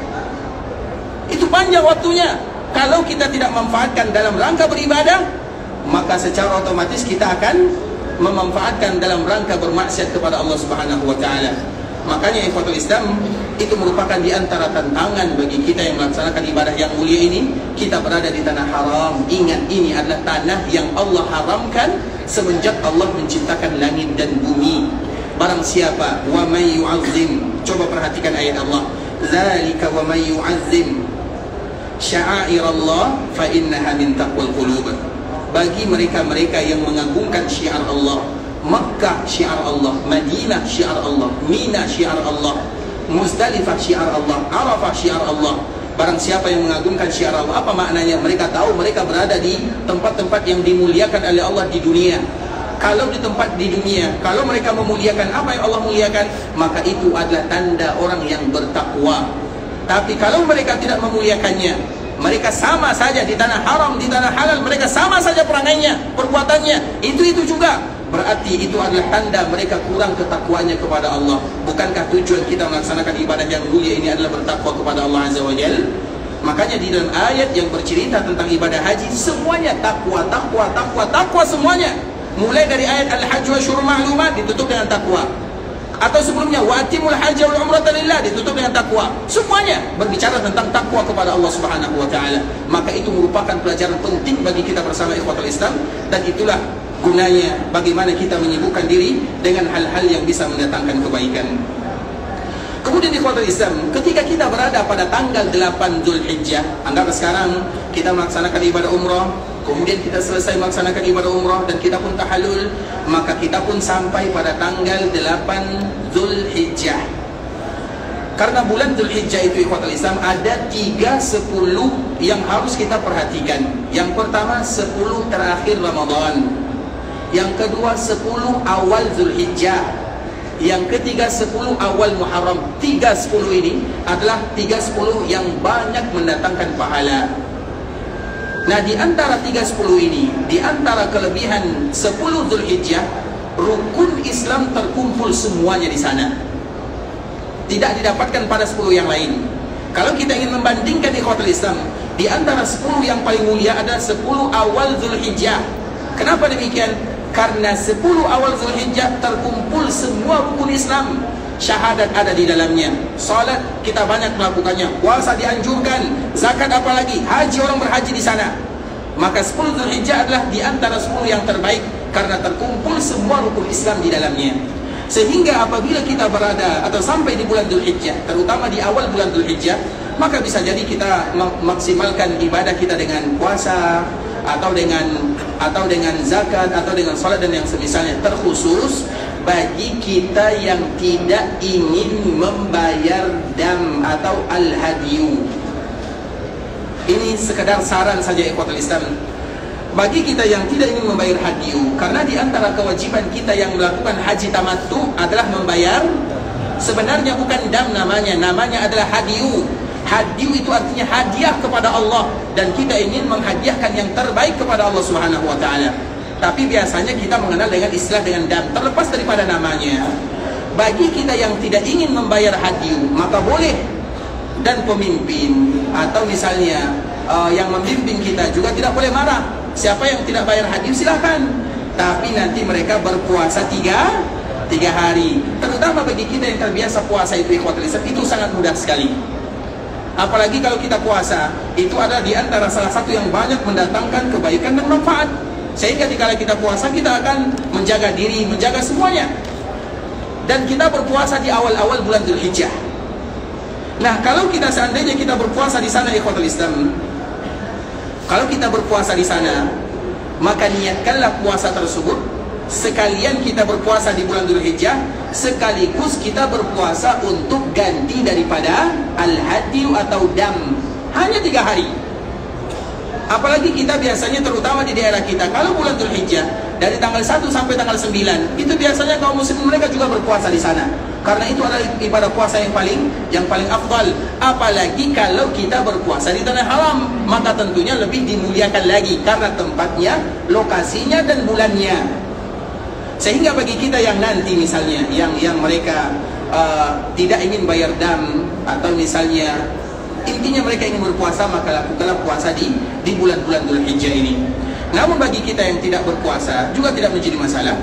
Itu panjang waktunya. Kalau kita tidak memanfaatkan dalam rangka beribadah, maka secara otomatis kita akan memanfaatkan dalam rangka bermaksiat kepada Allah Subhanahu wa taala. Makanya ikhwatul Islam, itu merupakan di antara tantangan bagi kita yang melaksanakan ibadah yang mulia ini. Kita berada di tanah haram. Ingat, ini adalah tanah yang Allah haramkan semenjak Allah menciptakan langit dan bumi. Barang siapa wa may yu'azzim, coba perhatikan ayat Allah, zalika wa may yu'azzim sya'air Allah fa innaha min taqwal qulub. Bagi mereka-mereka yang mengagungkan syiar Allah, Makkah syiar Allah, Madinah syiar Allah, Mina syiar Allah, Muzdalifah syiar Allah, Arafah syiar Allah. Barang siapa yang mengagungkan syiar Allah, apa maknanya? Mereka tahu mereka berada di tempat-tempat yang dimuliakan oleh Allah di dunia. Kalau di tempat di dunia, kalau mereka memuliakan apa yang Allah muliakan, maka itu adalah tanda orang yang bertakwa. Tapi kalau mereka tidak memuliakannya, mereka sama saja di tanah haram, di tanah halal, mereka sama saja perangainya, perbuatannya, itu-itu juga. Berarti itu adalah tanda mereka kurang ketakwaannya kepada Allah. Bukankah tujuan kita melaksanakan ibadah yang mulia ini adalah bertakwa kepada Allah Azza wa Jalla? Makanya di dalam ayat yang bercerita tentang ibadah haji, semuanya takwa, takwa, takwa, takwa semuanya. Mulai dari ayat Al-Hajj wa Syurul Ma'lumat ditutup dengan takwa. Atau sebelumnya wa atimul hajja wal umrata lillah ditutup dengan takwa. Semuanya berbicara tentang takwa kepada Allah Subhanahu wa taala. Maka itu merupakan pelajaran penting bagi kita bersama ikhwatul Islam, dan itulah gunanya bagaimana kita menyibukkan diri dengan hal-hal yang bisa mendatangkan kebaikan. Kemudian di ikhwatul Islam, ketika kita berada pada tanggal delapan Zulhijjah, anggap sekarang kita melaksanakan ibadah umrah, kemudian kita selesai melaksanakan ibadah umrah dan kita pun tahallul, maka kita pun sampai pada tanggal delapan Zulhijjah. Karena bulan Zulhijjah itu ikhwatul Islam ada tiga sepuluh yang harus kita perhatikan. Yang pertama sepuluh terakhir Ramadan, yang kedua sepuluh awal Zulhijjah, yang ketiga sepuluh awal Muharram. Tiga sepuluh ini adalah tiga sepuluh yang banyak mendatangkan pahala. Nah, di antara tiga sepuluh ini, di antara kelebihan sepuluh Zulhijjah, rukun Islam terkumpul semuanya di sana. Tidak didapatkan pada sepuluh yang lain. Kalau kita ingin membandingkan ikhwatul Islam, di antara sepuluh yang paling mulia adalah sepuluh awal Zulhijjah. Kenapa demikian? Karena sepuluh awal Zulhijjah terkumpul semua rukun Islam. Syahadat ada di dalamnya, salat kita banyak melakukannya, puasa dianjurkan, zakat apalagi, haji orang berhaji di sana. Maka sepuluh Zulhijjah adalah di antara sepuluh yang terbaik karena terkumpul semua rukun Islam di dalamnya. Sehingga apabila kita berada atau sampai di bulan Zulhijjah, terutama di awal bulan Zulhijjah, maka bisa jadi kita memaksimalkan ibadah kita dengan puasa atau dengan atau dengan zakat atau dengan salat dan yang semisalnya. Terkhusus bagi kita yang tidak ingin membayar dam atau al-hadiyu. Ini sekedar saran saja ikhwatul Islam. Bagi kita yang tidak ingin membayar hadiyu, karena di antara kewajiban kita yang melakukan haji tamattu adalah membayar. Sebenarnya bukan dam namanya, namanya adalah hadiyu. Hadiyu itu artinya hadiah kepada Allah, dan kita ingin menghadiahkan yang terbaik kepada Allah Subhanahu wa taala. Tapi biasanya kita mengenal dengan istilah dengan dam, terlepas daripada namanya. Bagi kita yang tidak ingin membayar hadiyu, maka boleh. Dan pemimpin atau misalnya uh, yang membimbing kita juga tidak boleh marah. Siapa yang tidak bayar hadiyu silahkan, tapi nanti mereka berpuasa tiga tiga hari. Terutama bagi kita yang terbiasa puasa itu ikhwatul Islam, itu sangat mudah sekali. Apalagi kalau kita puasa, itu adalah di antara salah satu yang banyak mendatangkan kebaikan dan manfaat. Sehingga dikala kita puasa, kita akan menjaga diri, menjaga semuanya. Dan kita berpuasa di awal-awal bulan Zulhijjah. Nah, kalau kita seandainya kita berpuasa di sana ikhwatul Islam, kalau kita berpuasa di sana, maka niatkanlah puasa tersebut sekalian kita berpuasa di bulan Zulhijjah, sekaligus kita berpuasa untuk ganti daripada al-hadiyu atau dam. Hanya tiga hari. Apalagi kita biasanya terutama di daerah kita, kalau bulan Zulhijjah dari tanggal satu sampai tanggal sembilan, itu biasanya kaum muslimin mereka juga berpuasa di sana. Karena itu adalah ibadah puasa yang paling yang paling afdal. Apalagi kalau kita berpuasa di tanah haram, maka tentunya lebih dimuliakan lagi karena tempatnya, lokasinya dan bulannya. Sehingga bagi kita yang nanti misalnya yang yang mereka uh, tidak ingin bayar dam atau misalnya intinya mereka ingin berpuasa, maka lakukanlah puasa di di bulan-bulan Zulhijjah ini. Namun bagi kita yang tidak berpuasa juga tidak menjadi masalah.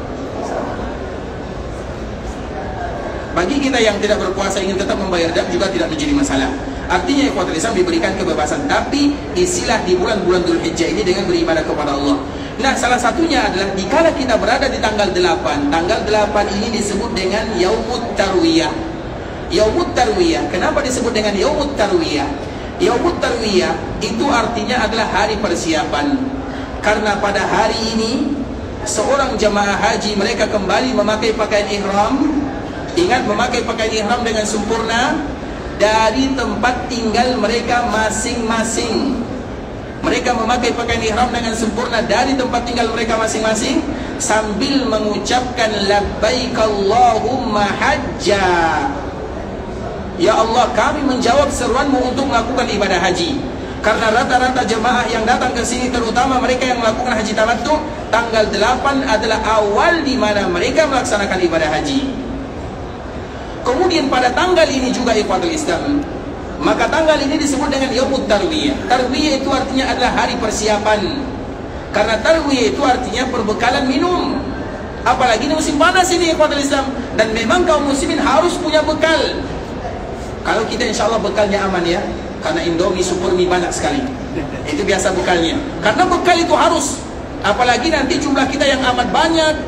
Bagi kita yang tidak berpuasa ingin tetap membayar dam juga tidak menjadi masalah. Artinya ikhwatul Islam diberikan kebebasan, tapi isilah di bulan-bulan Zulhijjah ini dengan beribadah kepada Allah. Nah, salah satunya adalah dikala kita berada di tanggal delapan. Tanggal delapan ini disebut dengan Yaumut Tarwiyah. Yaumut Tarwiyah. Kenapa disebut dengan Yaumut Tarwiyah? Yaumut Tarwiyah itu artinya adalah hari persiapan. Karena pada hari ini seorang jamaah haji mereka kembali memakai pakaian ihram. Ingat, memakai pakaian ihram dengan sempurna dari tempat tinggal mereka masing-masing. Mereka memakai pakaian ihram dengan sempurna dari tempat tinggal mereka masing-masing sambil mengucapkan labbaik Allahumma hajja. Ya Allah, kami menjawab seruanmu untuk melakukan ibadah haji. Karena rata-rata jemaah yang datang ke sini, terutama mereka yang melakukan haji tamattu, tanggal delapan adalah awal di mana mereka melaksanakan ibadah haji. Kemudian pada tanggal ini juga ikhwatul Islam, maka tanggal ini disebut dengan Yaumut Tarwiyah. Tarwiyah itu artinya adalah hari persiapan. Karena tarwiyah itu artinya perbekalan minum. Apalagi ini musim panas ini ikhwatul Islam, dan memang kaum muslimin harus punya bekal. Kalau kita insya Allah bekalnya aman ya, karena Indomie, Super Mie banyak sekali. Itu biasa bekalnya. Karena bekal itu harus. Apalagi nanti jumlah kita yang amat banyak,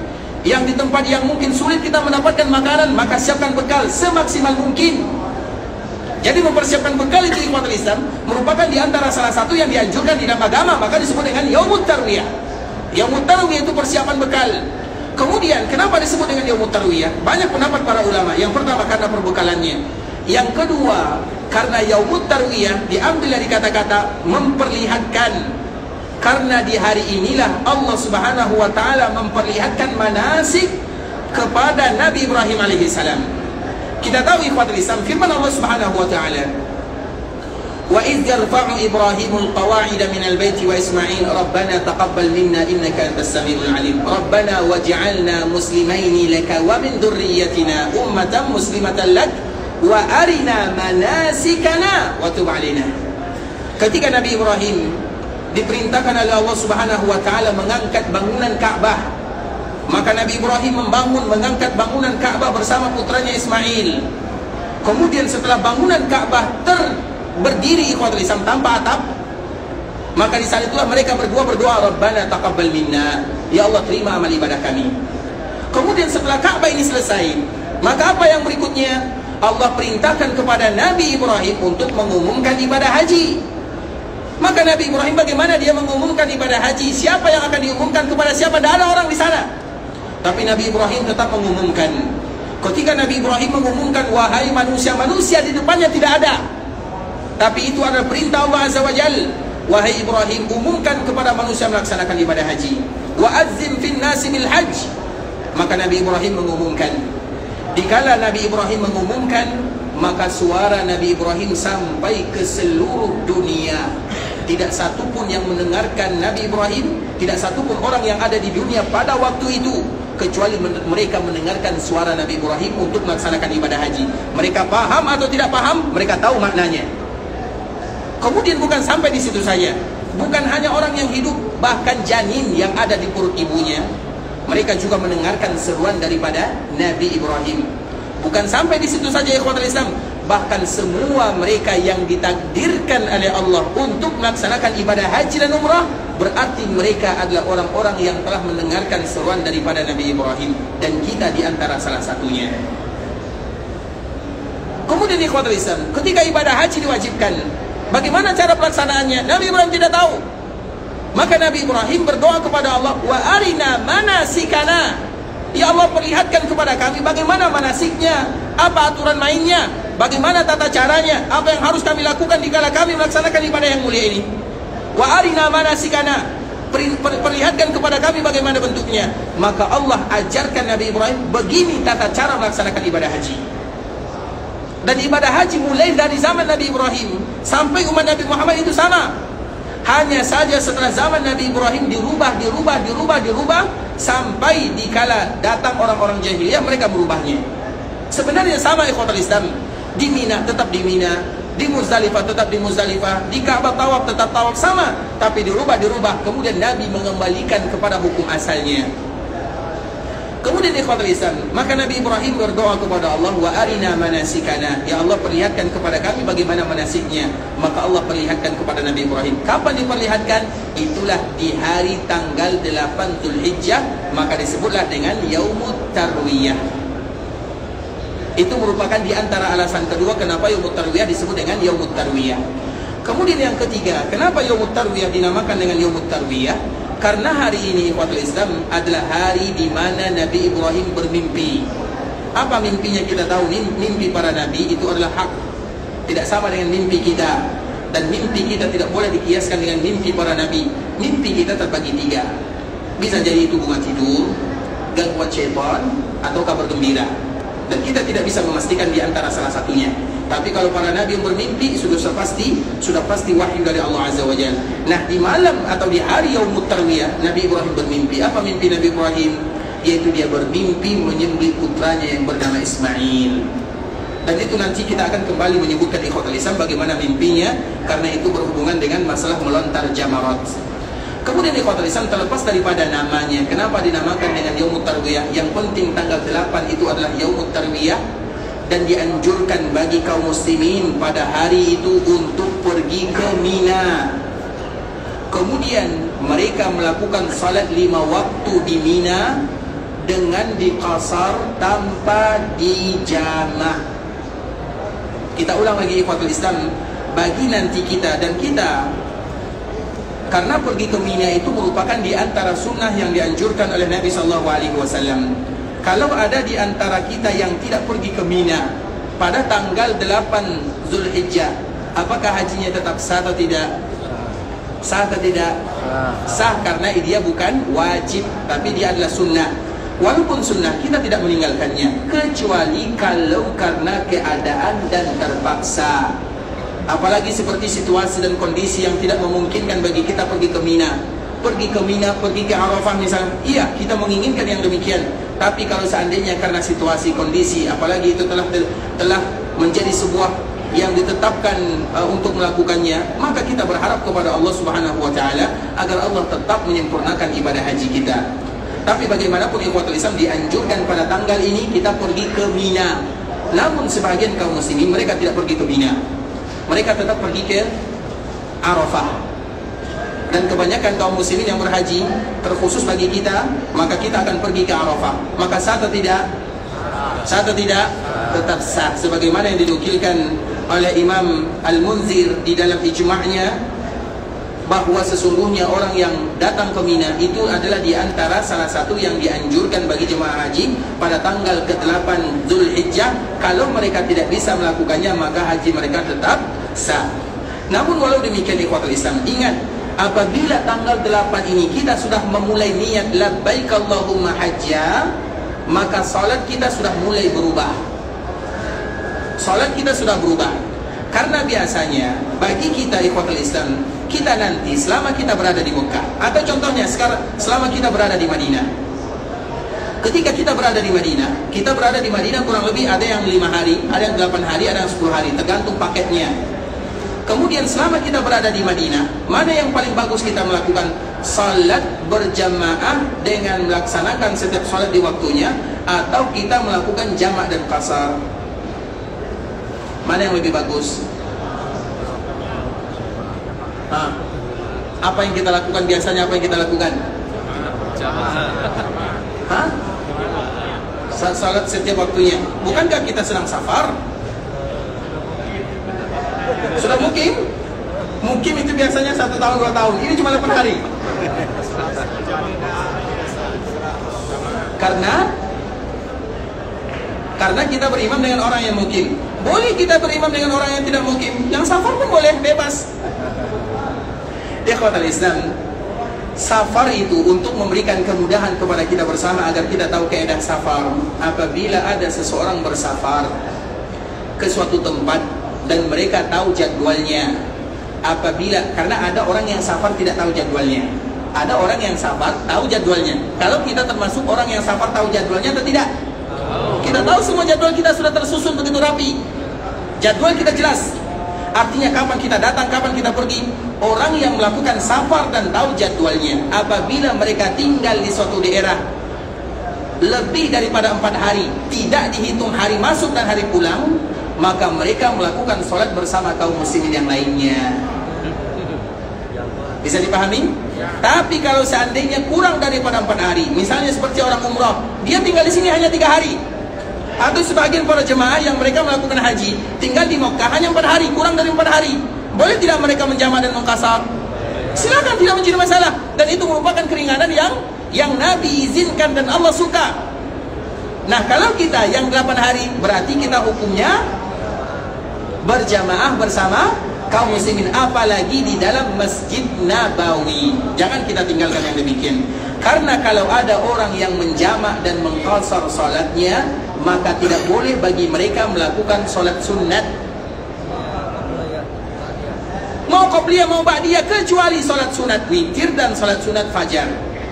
yang di tempat yang mungkin sulit kita mendapatkan makanan, maka siapkan bekal semaksimal mungkin. Jadi mempersiapkan bekal itu ikhwatul Islam merupakan di antara salah satu yang dianjurkan di dalam agama, maka disebut dengan Yaumut Tarwiyah. Yaumut Tarwiyah itu persiapan bekal. Kemudian kenapa disebut dengan Yaumut Tarwiyah? Banyak pendapat para ulama. Yang pertama karena perbekalannya. Yang kedua karena Yaumut Tarwiyah diambil dari kata-kata memperlihatkan. Karena di hari inilah Allah Subhanahu wa taala memperlihatkan manasik kepada Nabi Ibrahim alaihi salam. Kita tahu ikhwatul Islam firman Allah Subhanahu wa taala, "Wa idz yarfa'u Ibrahimul qawa'ida minal baiti wa Ismail rabbana taqabbal minna innaka antas samiul alim. Rabbana waj'alna muslimaini laka wa min dhurriyyatina ummatan muslimatan lak wa arina manasikana wa tub 'alaina." Ketika Nabi Ibrahim diperintahkan oleh Allah Subhanahu wa taala mengangkat bangunan Ka'bah, maka Nabi Ibrahim membangun mengangkat bangunan Ka'bah bersama putranya Ismail. Kemudian setelah bangunan Ka'bah ter berdiri ikhwatul Islam tanpa atap, maka di saat itulah mereka berdua berdoa, Rabbana taqabbal minna, ya Allah terima amal ibadah kami. Kemudian setelah Ka'bah ini selesai, maka apa yang berikutnya? Allah perintahkan kepada Nabi Ibrahim untuk mengumumkan ibadah haji. Maka Nabi Ibrahim bagaimana dia mengumumkan ibadah haji? Siapa yang akan diumumkan kepada siapa? Tidak ada orang di sana. Tapi Nabi Ibrahim tetap mengumumkan. Ketika Nabi Ibrahim mengumumkan, wahai manusia-manusia, di depannya tidak ada. Tapi itu adalah perintah Allah Azza wa Jal. Wahai Ibrahim, umumkan kepada manusia melaksanakan ibadah haji. Wa azzim fin nasi bil hajj. Maka Nabi Ibrahim mengumumkan. Dikala Nabi Ibrahim mengumumkan, maka suara Nabi Ibrahim sampai ke seluruh dunia. Tidak satu pun yang mendengarkan Nabi Ibrahim, tidak satu pun orang yang ada di dunia pada waktu itu, kecuali men mereka mendengarkan suara Nabi Ibrahim untuk melaksanakan ibadah haji. Mereka paham atau tidak paham, mereka tahu maknanya. Kemudian bukan sampai di situ saja, bukan hanya orang yang hidup, bahkan janin yang ada di perut ibunya, mereka juga mendengarkan seruan daripada Nabi Ibrahim. Bukan sampai di situ saja ikhwatul Islam, bahkan semua mereka yang ditakdirkan oleh Allah untuk melaksanakan ibadah haji dan umrah, berarti mereka adalah orang-orang yang telah mendengarkan seruan daripada Nabi Ibrahim, dan kita di antara salah satunya. Kemudian ikhwatul Islam, ketika ibadah haji diwajibkan, bagaimana cara pelaksanaannya? Nabi Ibrahim tidak tahu. Maka Nabi Ibrahim berdoa kepada Allah, wa arina manasikana. Ya Allah, perlihatkan kepada kami bagaimana manasiknya, apa aturan mainnya, bagaimana tata caranya, apa yang harus kami lakukan dikala kami melaksanakan ibadah yang mulia ini. Wa arina manasikana, per, per, perlihatkan kepada kami bagaimana bentuknya. Maka Allah ajarkan Nabi Ibrahim begini tata cara melaksanakan ibadah haji. Dan ibadah haji mulai dari zaman Nabi Ibrahim sampai umat Nabi Muhammad itu sama. Hanya saja setelah zaman Nabi Ibrahim dirubah, dirubah, dirubah, dirubah, sampai dikala datang orang-orang jahiliyah mereka merubahnya. Sebenarnya sama ikhwatul Islam. Di Mina tetap di Mina, di Muzdalifah tetap di Muzdalifah, di Ka'bah tawaf tetap tawaf, sama. Tapi dirubah, dirubah. Kemudian Nabi mengembalikan kepada hukum asalnya. Kemudian ikhwatul Islam, maka Nabi Ibrahim berdoa kepada Allah, wa arina manasikana, ya Allah perlihatkan kepada kami bagaimana manasiknya. Maka Allah perlihatkan kepada Nabi Ibrahim. Kapan diperlihatkan? Itulah di hari tanggal delapan Dzulhijjah, maka disebutlah dengan Yaumut Tarwiyah. Itu merupakan di antara alasan kedua kenapa Yaumut Tarwiyah disebut dengan Yaumut Tarwiyah. Kemudian yang ketiga, kenapa Yaumut Tarwiyah dinamakan dengan Yaumut Tarwiyah? Karena hari ini ikhwatul Islam adalah hari di mana Nabi Ibrahim bermimpi. Apa mimpinya kita tahu? Mimpi para nabi itu adalah hak, tidak sama dengan mimpi kita. Dan mimpi kita tidak boleh dikiaskan dengan mimpi para nabi. Mimpi kita terbagi tiga. Bisa jadi itu bunga tidur, gangguan syaitan, atau kabar gembira. Dan kita tidak bisa memastikan di antara salah satunya. Tapi kalau para nabi yang bermimpi sudah pasti sudah pasti wahyu dari Allah Azza wa Jalla. Nah, di malam atau di hari Yaumut Tarwiyah Nabi Ibrahim bermimpi. Apa mimpi Nabi Ibrahim? Yaitu dia bermimpi menyembelih putranya yang bernama Ismail. Dan itu nanti kita akan kembali menyebutkan ikhwatul Islam bagaimana mimpinya, karena itu berhubungan dengan masalah melontar jamarat. Kemudian ikhwatul Islam, terlepas daripada namanya, kenapa dinamakan dengan Yaumut Tarwiyah? Yang penting tanggal delapan itu adalah Yaumut Tarwiyah. Dan dianjurkan bagi kaum muslimin pada hari itu untuk pergi ke Mina. Kemudian mereka melakukan salat lima waktu di Mina, dengan diqasar tanpa dijama'. Kita ulang lagi ikhwatul Islam, bagi nanti kita dan kita, karena pergi ke Mina itu merupakan di antara sunnah yang dianjurkan oleh Nabi sallallahu alaihi wasallam. Kalau ada di antara kita yang tidak pergi ke Mina pada tanggal delapan Zulhijjah, apakah hajinya tetap sah atau tidak? Sah atau tidak? Sah, karena dia bukan wajib, tapi dia adalah sunnah. Walaupun sunnah, kita tidak meninggalkannya, kecuali kalau karena keadaan dan terpaksa. Apalagi seperti situasi dan kondisi yang tidak memungkinkan bagi kita pergi ke Mina. Pergi ke Mina, pergi ke Arafah misalnya, iya kita menginginkan yang demikian. Tapi kalau seandainya karena situasi, kondisi, apalagi itu telah telah menjadi sebuah yang ditetapkan uh, untuk melakukannya, maka kita berharap kepada Allah Subhanahu wa taala agar Allah tetap menyempurnakan ibadah haji kita. Tapi bagaimanapun ikhwatul Islam, dianjurkan pada tanggal ini kita pergi ke Mina. Namun sebagian kaum muslimin mereka tidak pergi ke Mina, mereka tetap pergi ke Arafah. Dan kebanyakan kaum muslimin yang berhaji, terkhusus bagi kita, maka kita akan pergi ke Arafah. Maka sah atau tidak? Sah atau tidak? Tetap sah, sebagaimana yang dinukilkan oleh Imam Al-Munzir di dalam ijma'nya, bahwa sesungguhnya orang yang datang ke Mina itu adalah di antara salah satu yang dianjurkan bagi jemaah haji pada tanggal ke delapan Zulhijjah. Kalau mereka tidak bisa melakukannya, maka haji mereka tetap sah. Namun walau demikian ikhwatul Islam, ingat, apabila tanggal delapan ini kita sudah memulai niat labbaik Allahumma hajja, maka salat kita sudah mulai berubah. Salat kita sudah berubah. Karena biasanya bagi kita ikhwatul Islam, kita nanti selama kita berada di Mekah, atau contohnya sekarang selama kita berada di Madinah. Ketika kita berada di Madinah, kita berada di Madinah kurang lebih ada yang lima hari, ada yang delapan hari, ada yang sepuluh hari, tergantung paketnya. Kemudian selama kita berada di Madinah, mana yang paling bagus kita melakukan? Salat berjamaah dengan melaksanakan setiap salat di waktunya, atau kita melakukan jamak dan qasar? Mana yang lebih bagus? Ha. Apa yang kita lakukan biasanya? Apa yang kita lakukan? Hah? Salat setiap waktunya. Bukankah kita sedang safar? Sudah mukim? Mukim itu biasanya satu tahun dua tahun. Ini cuma delapan hari. Karena Karena kita berimam dengan orang yang mukim. Boleh kita berimam dengan orang yang tidak mukim. Yang safar pun boleh, bebas. Ikhwatul Islam, safar itu untuk memberikan kemudahan kepada kita bersama agar kita tahu keadaan safar. Apabila ada seseorang bersafar ke suatu tempat dan mereka tahu jadwalnya, apabila karena ada orang yang safar tidak tahu jadwalnya, ada orang yang safar tahu jadwalnya. Kalau kita termasuk orang yang safar tahu jadwalnya atau tidak? Kita tahu semua jadwal kita sudah tersusun begitu rapi. Jadwal kita jelas. Artinya kapan kita datang, kapan kita pergi. Orang yang melakukan safar dan tahu jadwalnya, apabila mereka tinggal di suatu daerah lebih daripada empat hari, tidak dihitung hari masuk dan hari pulang, maka mereka melakukan sholat bersama kaum muslimin yang lainnya. Bisa dipahami? Tapi kalau seandainya kurang daripada empat hari, misalnya seperti orang umrah, dia tinggal di sini hanya tiga hari. Atau sebagian para jemaah yang mereka melakukan haji tinggal di Mekah hanya empat hari, kurang dari empat hari. Boleh tidak mereka menjamak dan mengqasar? Silakan, tidak menjadi masalah. Dan itu merupakan keringanan yang yang Nabi izinkan dan Allah suka. Nah, kalau kita yang delapan hari, berarti kita hukumnya berjamaah bersama kaum muslimin, apalagi di dalam Masjid Nabawi. Jangan kita tinggalkan yang demikian. Karena kalau ada orang yang menjamak dan mengqasar salatnya, maka tidak boleh bagi mereka melakukan salat sunat, mau qabliyah mau ba'diyah, kecuali salat sunat witir dan salat sunat fajar.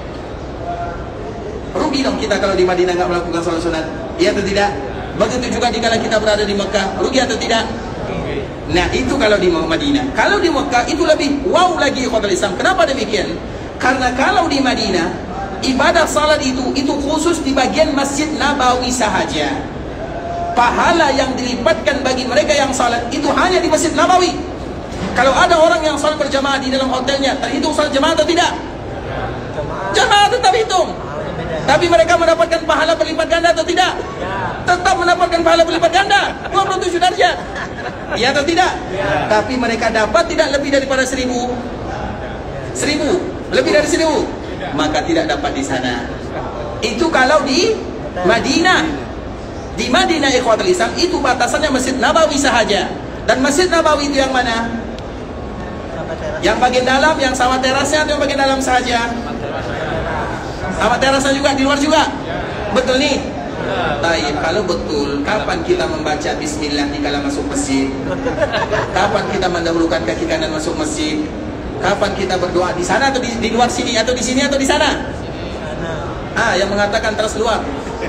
Rugi dong kita kalau di Madinah nggak melakukan salat sunat, iya atau tidak? Begitu juga dikala kita berada di Mekah, rugi atau tidak? Nah, itu kalau di Madinah. Kalau di Mekah itu lebih wow lagi ikhwatul Islam. Kenapa demikian? Karena kalau di Madinah ibadah salat itu itu khusus di bagian Masjid Nabawi sahaja. Pahala yang dilipatkan bagi mereka yang salat itu hanya di Masjid Nabawi. Kalau ada orang yang salat berjamaah di dalam hotelnya, terhitung salat jamaah atau tidak? Jamaah tetap hitung. Tapi mereka mendapatkan pahala berlipat ganda atau tidak? Tetap mendapatkan pahala berlipat ganda, dua puluh tujuh derajat. Iya atau tidak? Tapi mereka dapat tidak lebih daripada seribu? Seribu? Lebih dari seribu? Maka tidak dapat di sana. Itu kalau di Madinah. Di Madinah ikhwatul Islam itu batasannya Masjid Nabawi sahaja. Dan Masjid Nabawi itu yang mana? Yang bagian dalam, yang sama terasnya atau yang bagian dalam saja? Sama terasnya juga, di luar juga? Betul nih? Taib, kalau betul, kapan kita membaca bismillah di kala masuk masjid? Kapan kita mendahulukan kaki kanan masuk masjid? Kapan kita berdoa di sana atau di, di luar sini, atau di sini atau di sana? Ah, yang mengatakan terus luar.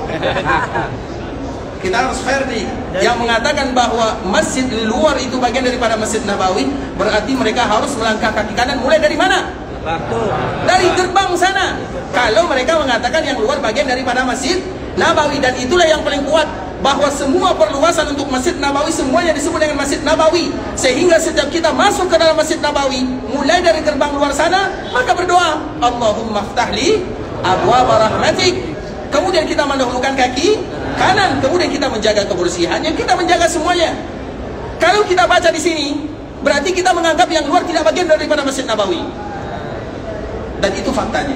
Kita harus fair nih. Yang mengatakan bahwa masjid di luar itu bagian daripada Masjid Nabawi, berarti mereka harus melangkah kaki kanan mulai dari mana? Dari gerbang sana. Kalau mereka mengatakan yang luar bagian daripada Masjid Nabawi, dan itulah yang paling kuat, bahwa semua perluasan untuk Masjid Nabawi semuanya disebut dengan Masjid Nabawi. Sehingga setiap kita masuk ke dalam Masjid Nabawi, mulai dari gerbang luar sana, maka berdoa, Allahumma ftahli abwaaba rahmatik. Kemudian kita mendahulukan kaki kanan, kemudian kita menjaga kebersihannya, kita menjaga semuanya. Kalau kita baca di sini, berarti kita menganggap yang luar tidak bagian daripada Masjid Nabawi. Dan itu faktanya.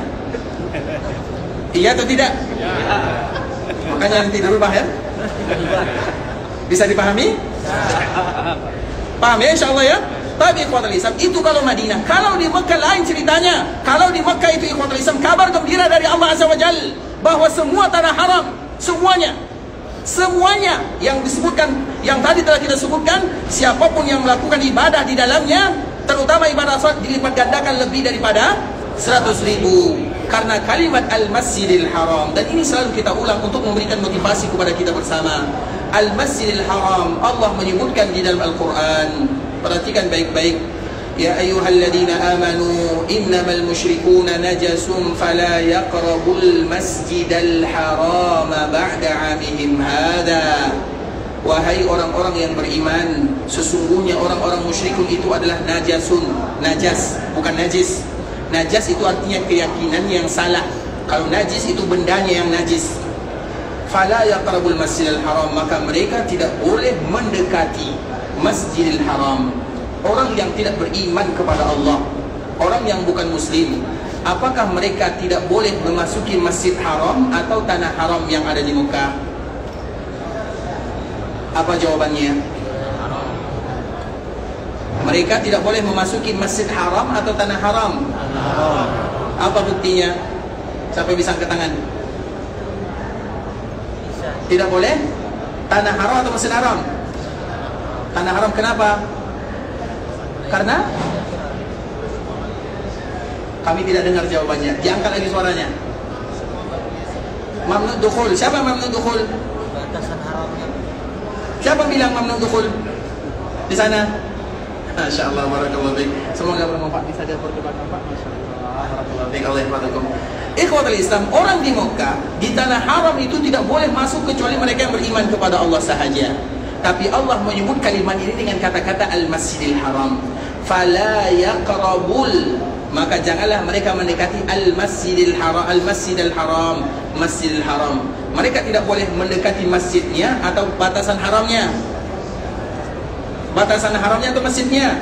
Iya atau tidak? Ya. Makanya nanti dirubah ya. Bisa dipahami? Paham ya insya Allah ya? Tapi ikhwatul Islam itu kalau Madinah. Kalau di Mekah lain ceritanya. Kalau di Mekah itu ikhwatul Islam kabar gembira dari Allah Azza wa Jalla bahwa semua tanah haram, semuanya, semuanya yang disebutkan, yang tadi telah kita sebutkan, siapapun yang melakukan ibadah di dalamnya, terutama ibadah salat, dilipat gandakan lebih daripada seratus ribu. Karena kalimat Al-Masjidil Haram, dan ini selalu kita ulang untuk memberikan motivasi kepada kita bersama. Al-Masjidil Haram, Allah menyebutkan di dalam Al-Quran. Perhatikan baik-baik. Ya ayyuhalladzina amanu innamal musyrikuuna najasun fala yaqrabul masjidal haram ba'da 'amihim hadza. Wahai orang-orang yang beriman, sesungguhnya orang-orang musyrikun itu adalah najasun, najas, bukan najis. Najas itu artinya keyakinan yang salah. Kalau najis itu bendanya yang najis. Fala yaqrabul masjidal haram, maka mereka tidak boleh mendekati Masjidil Haram. Orang yang tidak beriman kepada Allah, orang yang bukan muslim, apakah mereka tidak boleh memasuki Masjid Haram atau tanah haram yang ada di Mekah? Apa jawabannya? Mereka tidak boleh memasuki Masjid Haram atau tanah haram? Apa buktinya? Siapa bisa angkat tangan? Tidak boleh? Tanah haram atau Masjid Haram? Tanah haram kenapa? Karena kami tidak dengar jawabannya. Diangkat lagi suaranya. Mamnu dukhul. Siapa mamnu dukhul? Batasan haramnya. Siapa bilang mamnu dukhul? Di sana. Masya Allah, barakallahu fiik. Semoga bermanfaat. Bisa dia berdebat Pak. Masya Allah, barakallahu fiik. Allah yahfadzukum. Ikhwatul Islam, orang di Mekah, di tanah haram itu tidak boleh masuk kecuali mereka yang beriman kepada Allah sahaja. Tapi Allah menyebut kalimat ini dengan kata-kata Al-Masjidil Haram. Fala yaqrabul, maka janganlah mereka mendekati Al-Masjidil Haram, Al-Masjidil Haram, Masjidil Haram. Mereka tidak boleh mendekati masjidnya atau batasan haramnya. Batasan haramnya atau masjidnya?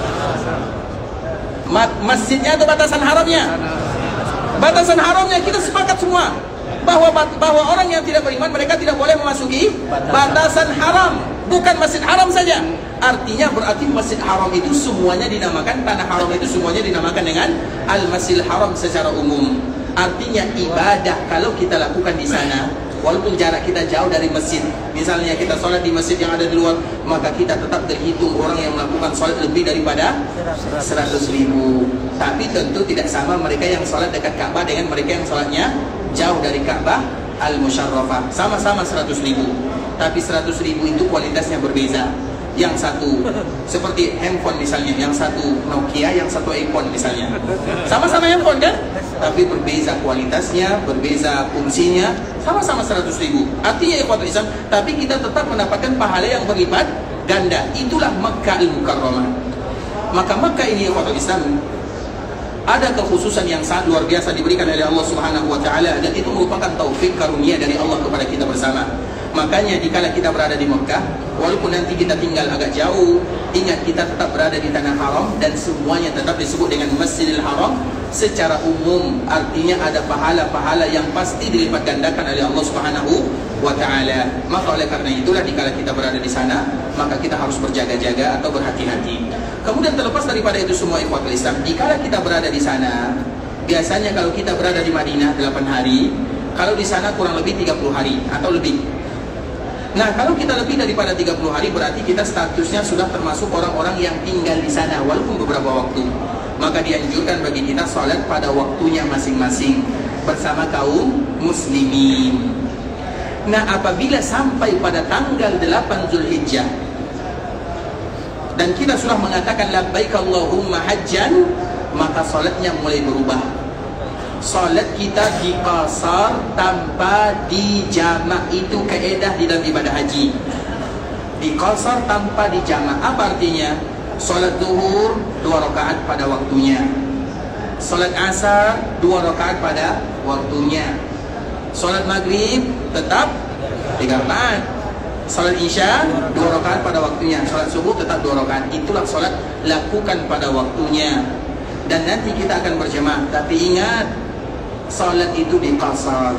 Masjidnya atau batasan haramnya? Batasan haramnya kita sepakat semua bahwa bahwa orang yang tidak beriman mereka tidak boleh memasuki batasan haram, bukan Masjid Haram saja. Artinya berarti Masjid Haram itu semuanya dinamakan, tanah haram itu semuanya dinamakan dengan Al-Masjidil Haram secara umum. Artinya ibadah kalau kita lakukan di sana, walaupun jarak kita jauh dari masjid, misalnya kita sholat di masjid yang ada di luar, maka kita tetap terhitung orang yang melakukan sholat lebih daripada seratus ribu. Tapi tentu tidak sama mereka yang sholat dekat Ka'bah dengan mereka yang sholatnya jauh dari Ka'bah Al-Musyarrafah. Sama-sama seratus ribu, tapi seratus ribu itu kualitasnya berbeza. Yang satu seperti handphone misalnya, yang satu Nokia, yang satu iPhone misalnya. Sama-sama handphone kan? Tapi berbeza kualitasnya, berbeza fungsinya, sama-sama seratus ribu. Artinya ikhwatul Islam, tapi kita tetap mendapatkan pahala yang berlipat ganda. Itulah Makkah Al-Mukarramah. Maka Makkah ini ikhwatul Islam, ada kekhususan yang sangat luar biasa diberikan oleh Allah Subhanahu wa taala, dan itu merupakan taufik karunia dari Allah kepada kita bersama. Makanya dikala kita berada di Mekah, walaupun nanti kita tinggal agak jauh, ingat kita tetap berada di tanah haram dan semuanya tetap disebut dengan Masjidil Haram secara umum. Artinya ada pahala-pahala yang pasti dilipat gandakan oleh Allah Subhanahu wa taala. Maka oleh karena itulah dikala kita berada di sana, maka kita harus berjaga-jaga atau berhati-hati. Kemudian terlepas daripada itu semua ikhwatul Islam, dikala kita berada di sana, biasanya kalau kita berada di Madinah delapan hari, kalau di sana kurang lebih tiga puluh hari atau lebih. Nah, kalau kita lebih daripada tiga puluh hari, berarti kita statusnya sudah termasuk orang-orang yang tinggal di sana walaupun beberapa waktu. Maka dianjurkan bagi kita salat pada waktunya masing-masing bersama kaum muslimin. Nah, apabila sampai pada tanggal delapan Zulhijjah dan kita sudah mengatakan labbaik Allahumma hajjan, maka salatnya mulai berubah. Salat kita diqasar tanpa dijamak. Itu kaedah di dalam ibadah haji. Diqasar tanpa dijamak. Apa artinya? Salat zuhur dua rakaat pada waktunya. Salat asar dua rakaat pada waktunya. Salat maghrib tetap tiga rakaat. Salat isya dua rakaat pada waktunya. Salat subuh tetap dua rakaat. Itulah salat lakukan pada waktunya. Dan nanti kita akan berjemaah. Tapi ingat, salat itu diqasar.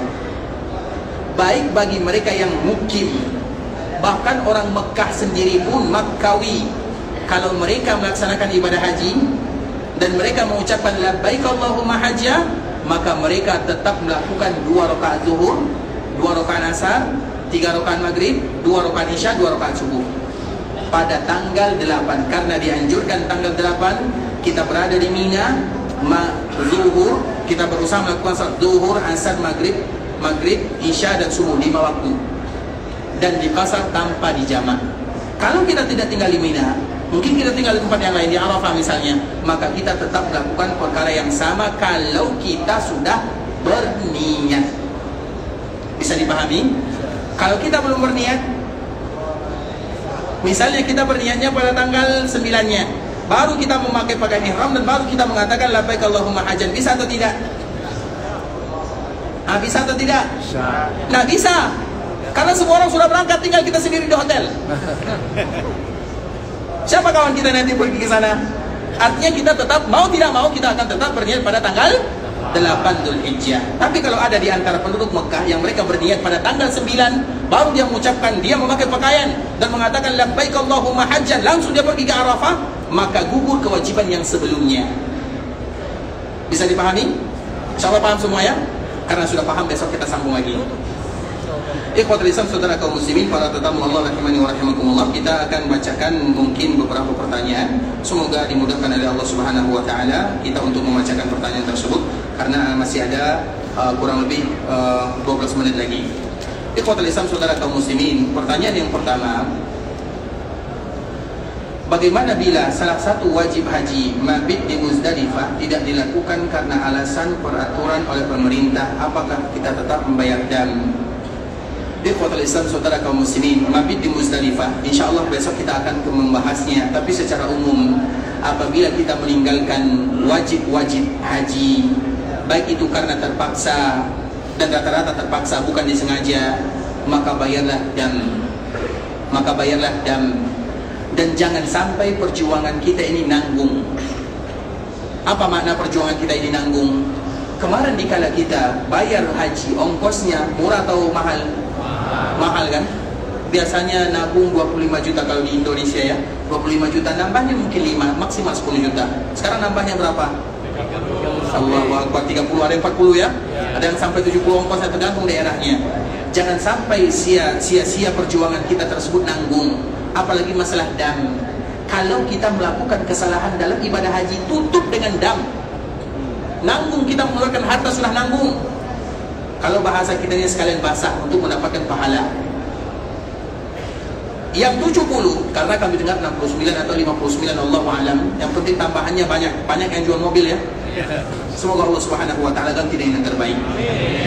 Baik bagi mereka yang mukim, bahkan orang Mekah sendiri pun Makkawi, kalau mereka melaksanakan ibadah haji dan mereka mengucapkan labbaik Allahumma hajja, maka mereka tetap melakukan dua rakaat zuhur, dua rakaat asar, tiga rakaat maghrib, dua rakaat isya, dua rakaat subuh pada tanggal delapan. Karena dianjurkan tanggal delapan kita berada di Mina, ma zuhur, kita berusaha melakukan salat zuhur, asar, maghrib, maghrib, isya dan subuh, lima waktu, dan diqasar tanpa dijamak. Kalau kita tidak tinggal di Mina, mungkin kita tinggal di tempat yang lain, di Arafah misalnya, maka kita tetap melakukan perkara yang sama kalau kita sudah berniat. Bisa dipahami? Kalau kita belum berniat, misalnya kita berniatnya pada tanggal sembilannya, baru kita memakai pakaian ihram dan baru kita mengatakan labbaik Allahumma hajjan, bisa atau tidak? Ah, bisa atau tidak? Bisa. Nah, bisa. Karena semua orang sudah berangkat, tinggal kita sendiri di hotel. Siapa kawan kita nanti pergi ke sana? Artinya kita tetap, mau tidak mau, kita akan tetap berniat pada tanggal delapan Zulhijjah. Tapi kalau ada di antara penduduk Mekah yang mereka berniat pada tanggal sembilan, baru dia mengucapkan, dia memakai pakaian dan mengatakan labbaik Allahumma hajjan, langsung dia pergi ke Arafah, maka gugur kewajiban yang sebelumnya. Bisa dipahami? Insyaallah paham semua ya? Karena sudah paham, besok kita sambung lagi. Ikhwatul Islam, saudara kaum muslimin, para tetamu Allah rahimani wa rahimakumullah, kita akan bacakan mungkin beberapa pertanyaan. Semoga dimudahkan oleh Allah Subhanahu wa taala kita untuk membacakan pertanyaan tersebut, karena masih ada uh, kurang lebih uh, dua belas menit lagi. Ikhwatul Islam, saudara kaum muslimin, pertanyaan yang pertama, bagaimana bila salah satu wajib haji, mabit di Muzdalifah, tidak dilakukan karena alasan peraturan oleh pemerintah, apakah kita tetap membayar dam? Ikhwatul Islam, saudara kaum muslimin, mabit di Muzdalifah, insyaallah besok kita akan membahasnya. Tapi secara umum, apabila kita meninggalkan wajib-wajib haji, baik itu karena terpaksa dan rata-rata terpaksa, bukan disengaja, maka bayarlah dam. Maka bayarlah dam. Dan jangan sampai perjuangan kita ini nanggung. Apa makna perjuangan kita ini nanggung? Kemarin dikala kita bayar haji, ongkosnya murah atau mahal? Mahal kan? Biasanya nabung dua puluh lima juta kalau di Indonesia ya, dua puluh lima juta, nambahnya mungkin lima, maksimal sepuluh juta. Sekarang nambahnya berapa? Allahu Akbar, tiga puluh, ada yang empat puluh ya? Ada yang sampai tujuh puluh ongkosnya, tergantung daerahnya. Jangan sampai sia-sia perjuangan kita tersebut nanggung. Apalagi masalah dam. Kalau kita melakukan kesalahan dalam ibadah haji, tutup dengan dam. Nanggung, kita mengeluarkan harta sudah nanggung. Kalau bahasa kita ini sekalian basah untuk mendapatkan pahala. Yang tujuh puluh, karena kami dengar enam puluh sembilan atau lima puluh sembilan, Allahu a'lam. Yang penting tambahannya banyak. Banyak yang jual mobil ya. Semoga Allah Subhanahu wa taala ganti dengan yang terbaik.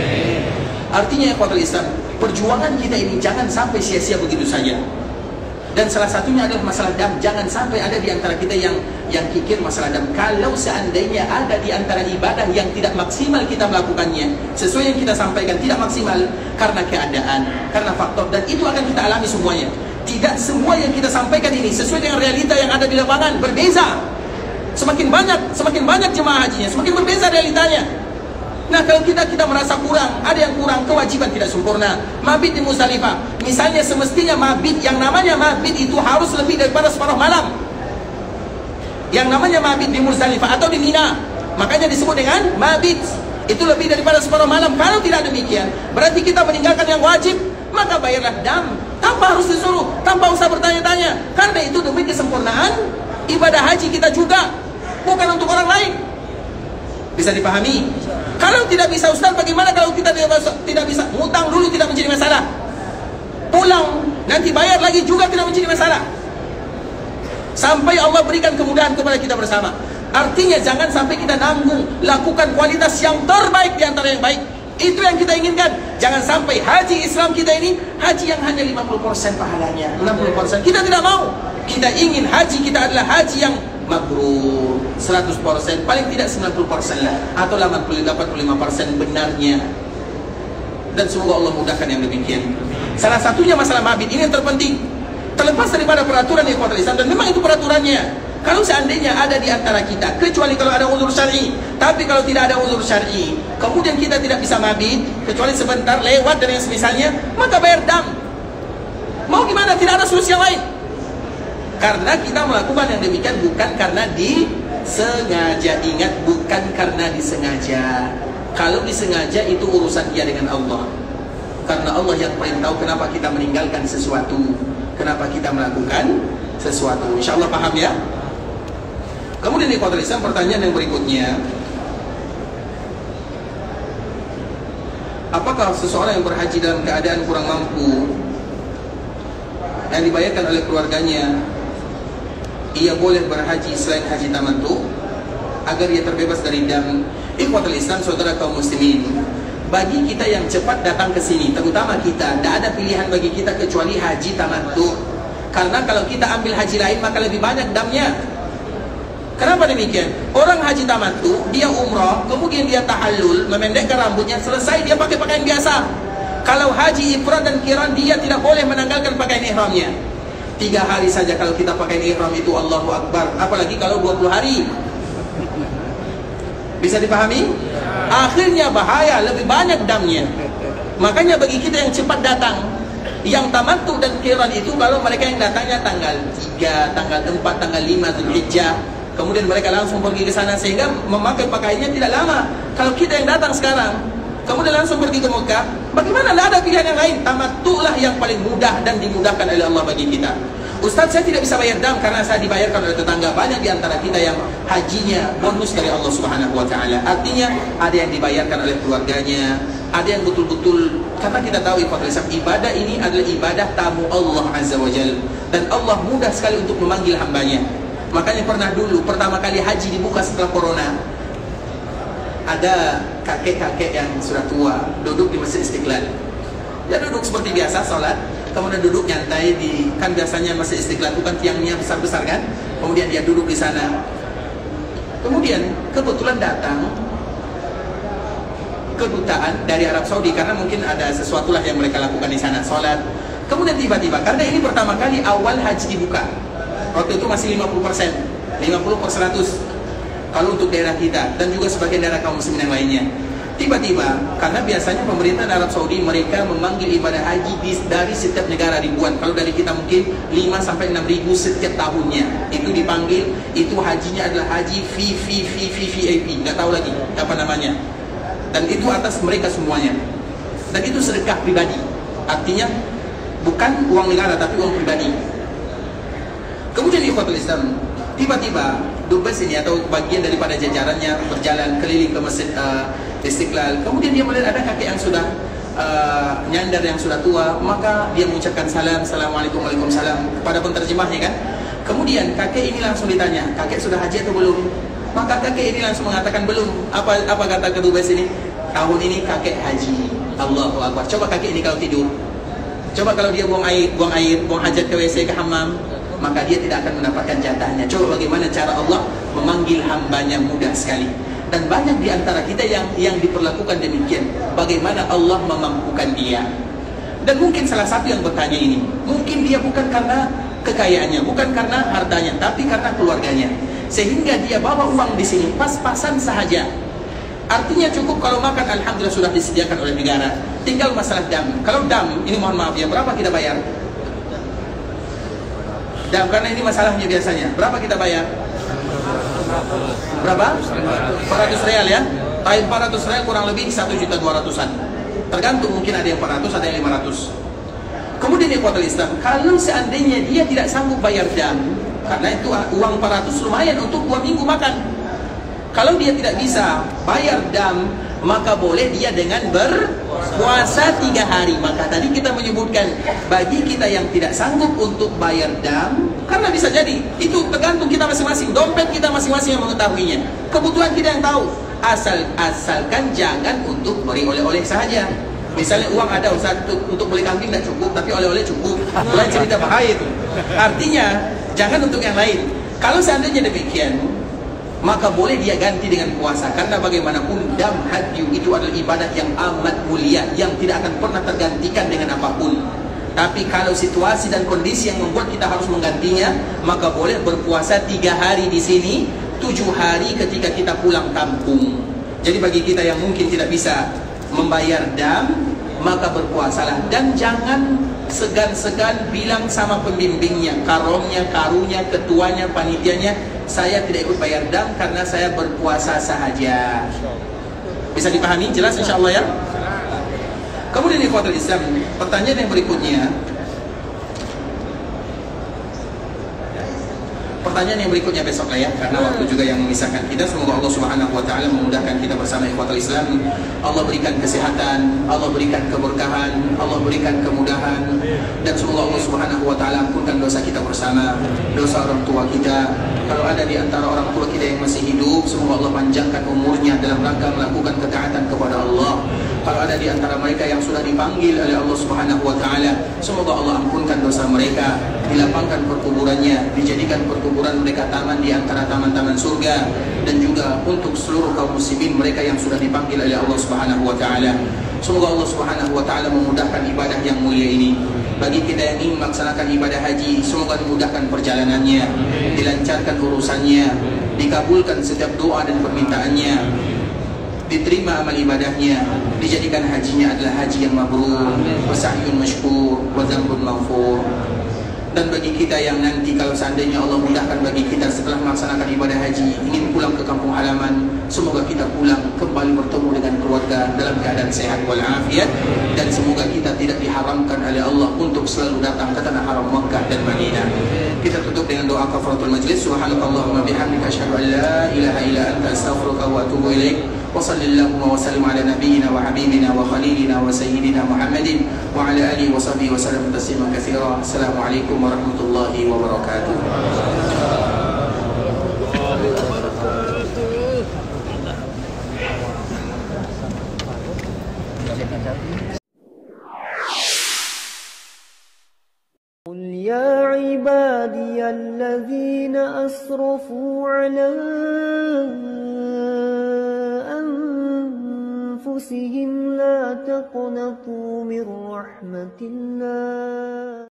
Artinya ya, ikhwatul Islam, perjuangan kita ini jangan sampai sia-sia begitu saja. Dan salah satunya adalah masalah dam. Jangan sampai ada di antara kita yang yang kikir masalah dam. Kalau seandainya ada di antara ibadah yang tidak maksimal kita melakukannya, sesuai yang kita sampaikan tidak maksimal karena keadaan, karena faktor, dan itu akan kita alami semuanya. Tidak semua yang kita sampaikan ini sesuai dengan realita yang ada di lapangan, berbeza. Semakin banyak, semakin banyak jemaah hajinya, semakin berbeza realitanya. Nah, kalau kita kita merasa kurang, ada yang kurang, kewajiban tidak sempurna. Mabit di Muzdalifah, misalnya semestinya mabit, yang namanya mabit itu harus lebih daripada separuh malam. Yang namanya mabit di Muzdalifah atau di Mina, makanya disebut dengan mabit. Itu lebih daripada separuh malam. Kalau tidak demikian, berarti kita meninggalkan yang wajib, maka bayarlah dam, tanpa harus disuruh, tanpa usah bertanya-tanya. Karena itu demi kesempurnaan ibadah haji kita juga, bukan untuk orang lain. Bisa dipahami? Kalau tidak bisa Ustaz, bagaimana kalau kita tidak bisa, tidak bisa? Ngutang dulu tidak menjadi masalah. Pulang, nanti bayar lagi juga tidak menjadi masalah. Sampai Allah berikan kemudahan kepada kita bersama. Artinya jangan sampai kita nanggung, lakukan kualitas yang terbaik di antara yang baik. Itu yang kita inginkan. Jangan sampai haji Islam kita ini haji yang hanya lima puluh persen pahalanya, enam puluh persen. Kita tidak mau. Kita ingin haji kita adalah haji yang mabrur, seratus persen, paling tidak sembilan puluh persen lah, atau delapan puluh lima persen benarnya. Dan semoga Allah mudahkan yang demikian. Salah satunya masalah mabit, ini yang terpenting. Terlepas daripada peraturan ikhwatul Islam, dan memang itu peraturannya. Kalau seandainya ada di antara kita, kecuali kalau ada uzur syar'i, tapi kalau tidak ada uzur syar'i, kemudian kita tidak bisa mabit, kecuali sebentar lewat dan yang semisalnya, maka bayar dam. Mau gimana? Tidak ada solusi yang lain. Karena kita melakukan yang demikian bukan karena disengaja. Ingat, bukan karena disengaja. Kalau disengaja itu urusan dia dengan Allah. Karena Allah yang paling tahu kenapa kita meninggalkan sesuatu, kenapa kita melakukan sesuatu. Insya Allah paham ya. Kemudian di ikhwatul Islam, pertanyaan yang berikutnya, apakah seseorang yang berhaji dalam keadaan kurang mampu yang dibayarkan oleh keluarganya, ia boleh berhaji selain haji tamattu agar ia terbebas dari dam? Ikhwatul Islam, saudara kaum muslimin, bagi kita yang cepat datang ke sini, terutama kita, tidak ada pilihan bagi kita kecuali haji tamattu. Karena kalau kita ambil haji lain maka lebih banyak damnya. Kenapa demikian? Orang haji tamattu, dia umrah, kemudian dia tahallul, memendekkan rambutnya, selesai dia pakai pakaian biasa. Kalau haji ifrad dan qiran, dia tidak boleh menanggalkan pakaian ihramnya. Tiga hari saja kalau kita pakai ihram itu Allahu Akbar. Apalagi kalau dua puluh hari. Bisa dipahami? Akhirnya bahaya, lebih banyak damnya. Makanya bagi kita yang cepat datang, yang tamattu dan qiran itu, kalau mereka yang datangnya tanggal tiga, tanggal empat, tanggal lima Zulhijjah, kemudian mereka langsung pergi ke sana sehingga memakai pakaiannya tidak lama. Kalau kita yang datang sekarang, kemudian langsung pergi ke Mekah, bagaimana? Tidak ada pilihan yang lain. Tamattu lah yang paling mudah dan dimudahkan oleh Allah bagi kita. Ustaz, saya tidak bisa bayar dam karena saya dibayarkan oleh tetangga. Banyak di antara kita yang hajinya bonus dari Allah Subhanahu wa taala. Artinya ada yang dibayarkan oleh keluarganya, ada yang betul-betul, karena kita tahu ibadah ini adalah ibadah tamu Allah Azza wa Jalla, dan Allah mudah sekali untuk memanggil hambanya. Makanya pernah dulu pertama kali haji dibuka setelah corona, ada kakek-kakek yang sudah tua duduk di Masjid Istiqlal. Dia duduk seperti biasa sholat, kemudian duduk nyantai di, kan biasanya Masjid Istiqlal itu kan tiangnya besar-besar kan, kemudian dia duduk di sana. Kemudian kebetulan datang kedutaan dari Arab Saudi, karena mungkin ada sesuatu lah yang mereka lakukan di sana, sholat. Kemudian tiba-tiba, karena ini pertama kali awal haji dibuka, waktu itu masih lima puluh persen, lima puluh per seratus kalau untuk daerah kita, dan juga sebagian daerah kaum muslimin yang lainnya. Tiba-tiba, karena biasanya pemerintah Arab Saudi mereka memanggil ibadah haji dari setiap negara ribuan. Kalau dari kita mungkin lima sampai enam ribu setiap tahunnya. Itu dipanggil, itu hajinya adalah haji V V V V V I P, nggak tahu lagi apa namanya. Dan itu atas mereka semuanya. Dan itu sedekah pribadi. Artinya bukan uang negara tapi uang pribadi. Kemudian ikhwatul Islam, tiba-tiba dubes ini atau bagian daripada jajarannya berjalan keliling ke Masjid uh, Istiqlal. Kemudian dia melihat ada kakek yang sudah uh, nyandar, yang sudah tua, maka dia mengucapkan salam, assalamualaikum, waalaikumsalam kepada penterjemahnya kan. Kemudian kakek ini langsung ditanya, kakek sudah haji atau belum? Maka kakek ini langsung mengatakan belum. Apa apa kata kedubes ini? Tahun ini kakek haji. Allahu Akbar. Coba kakek ini kalau tidur, Coba kalau dia buang air, buang air, buang hajat ke W C, ke hammam, maka dia tidak akan mendapatkan jatahnya. Coba bagaimana cara Allah memanggil hambanya, mudah sekali. Dan banyak di antara kita yang yang diperlakukan demikian. Bagaimana Allah memampukan dia. Dan mungkin salah satu yang bertanya ini, mungkin dia bukan karena kekayaannya, bukan karena hartanya, tapi karena keluarganya. Sehingga dia bawa uang di sini pas-pasan sahaja. Artinya cukup kalau makan, alhamdulillah sudah disediakan oleh negara. Tinggal masalah dam. Kalau dam, ini mohon maaf ya, berapa kita bayar? Dam, karena ini masalahnya biasanya. Berapa kita bayar? Berapa? empat ratus real ya. Tapi empat ratus real kurang lebih satu juta dua ratusan. Tergantung, mungkin ada yang empat ratus, ada yang lima ratus. Kemudian ikhwatul Islam, kalau seandainya dia tidak sanggup bayar dam, karena itu uang empat ratus lumayan untuk dua minggu makan. Kalau dia tidak bisa bayar dam, maka boleh dia dengan berpuasa tiga hari. Maka tadi kita menyebutkan, bagi kita yang tidak sanggup untuk bayar dam, karena bisa jadi, itu tergantung kita masing-masing, dompet kita masing-masing yang mengetahuinya, kebutuhan kita yang tahu. Asal asalkan jangan untuk beri oleh-oleh saja. Misalnya uang ada Ustaz, untuk, untuk beli kambing tidak cukup, tapi oleh-oleh cukup. Lain cerita, bahaya itu. Artinya jangan untuk yang lain. Kalau seandainya demikian, maka boleh dia ganti dengan puasa. Karena bagaimanapun dam haji itu adalah ibadah yang amat mulia, yang tidak akan pernah tergantikan dengan apapun. Tapi kalau situasi dan kondisi yang membuat kita harus menggantinya, maka boleh berpuasa tiga hari di sini, tujuh hari ketika kita pulang kampung. Jadi bagi kita yang mungkin tidak bisa membayar dam, maka berpuasalah. Dan jangan segan-segan bilang sama pembimbingnya, karomnya, karunya, ketuanya, panitianya, saya tidak ikut bayar dam karena saya berpuasa sahaja. Bisa dipahami? Jelas insya Allah ya? Kemudian ikhwatul Islam, pertanyaan yang berikutnya, pertanyaan yang berikutnya besok lah ya, karena waktu juga yang memisahkan kita. Semoga Allah Subhanahu wa taala memudahkan kita bersama ikhwatul Islam. Allah berikan kesehatan, Allah berikan keberkahan, Allah berikan kemudahan, dan semoga Allah Subhanahu wa taala ampunkan dosa kita bersama, dosa orang tua kita. Kalau ada di antara orang tua kita yang masih hidup, semoga Allah panjangkan umurnya dalam rangka melakukan ketaatan kepada Allah. Kalau ada di antara mereka yang sudah dipanggil oleh Allah Subhanahu wa taala, semoga Allah ampunkan dosa mereka, dilapangkan perkuburannya, dijadikan perkuburan mereka taman di antara taman-taman surga, dan juga untuk seluruh kaum muslimin mereka yang sudah dipanggil oleh Allah Subhanahu wa taala. Semoga Allah Subhanahu wa taala memudahkan ibadah yang mulia ini. Bagi kita yang ingin melaksanakan ibadah haji, semoga dimudahkan perjalanannya, dilancarkan urusannya, dikabulkan setiap doa dan permintaannya, diterima amal ibadahnya, dijadikan hajinya adalah haji yang mabrur, wa sa'yun mashkur, wa dzambun maghfur. Dan bagi kita yang nanti kalau seandainya Allah mudahkan bagi kita setelah melaksanakan ibadah haji, ingin pulang ke kampung halaman, semoga kita pulang kembali bertemu dengan keluarga dalam keadaan sehat walafiat, dan semoga kita tidak diharamkan oleh Allah untuk selalu datang ke tanah haram Makkah dan Madinah. Kita tutup dengan doa kafaratul majlis. Subhanakallahumma bihamdika asyhadu an la ilaha illa anta astaghfiruka wa atubu ilaik. Wa sallallahu wa sallim ala nabiyyina wa habibina wa khalilina wa sayyidina Muhammadin wa ala alihi wa sahbihi wa sallam tasliman katsira. Assalamualaikum warahmatullahi wabarakatuh. قل يا عبادي الذين أسرفوا على أنفسهم لا تقنطوا من رحمة الله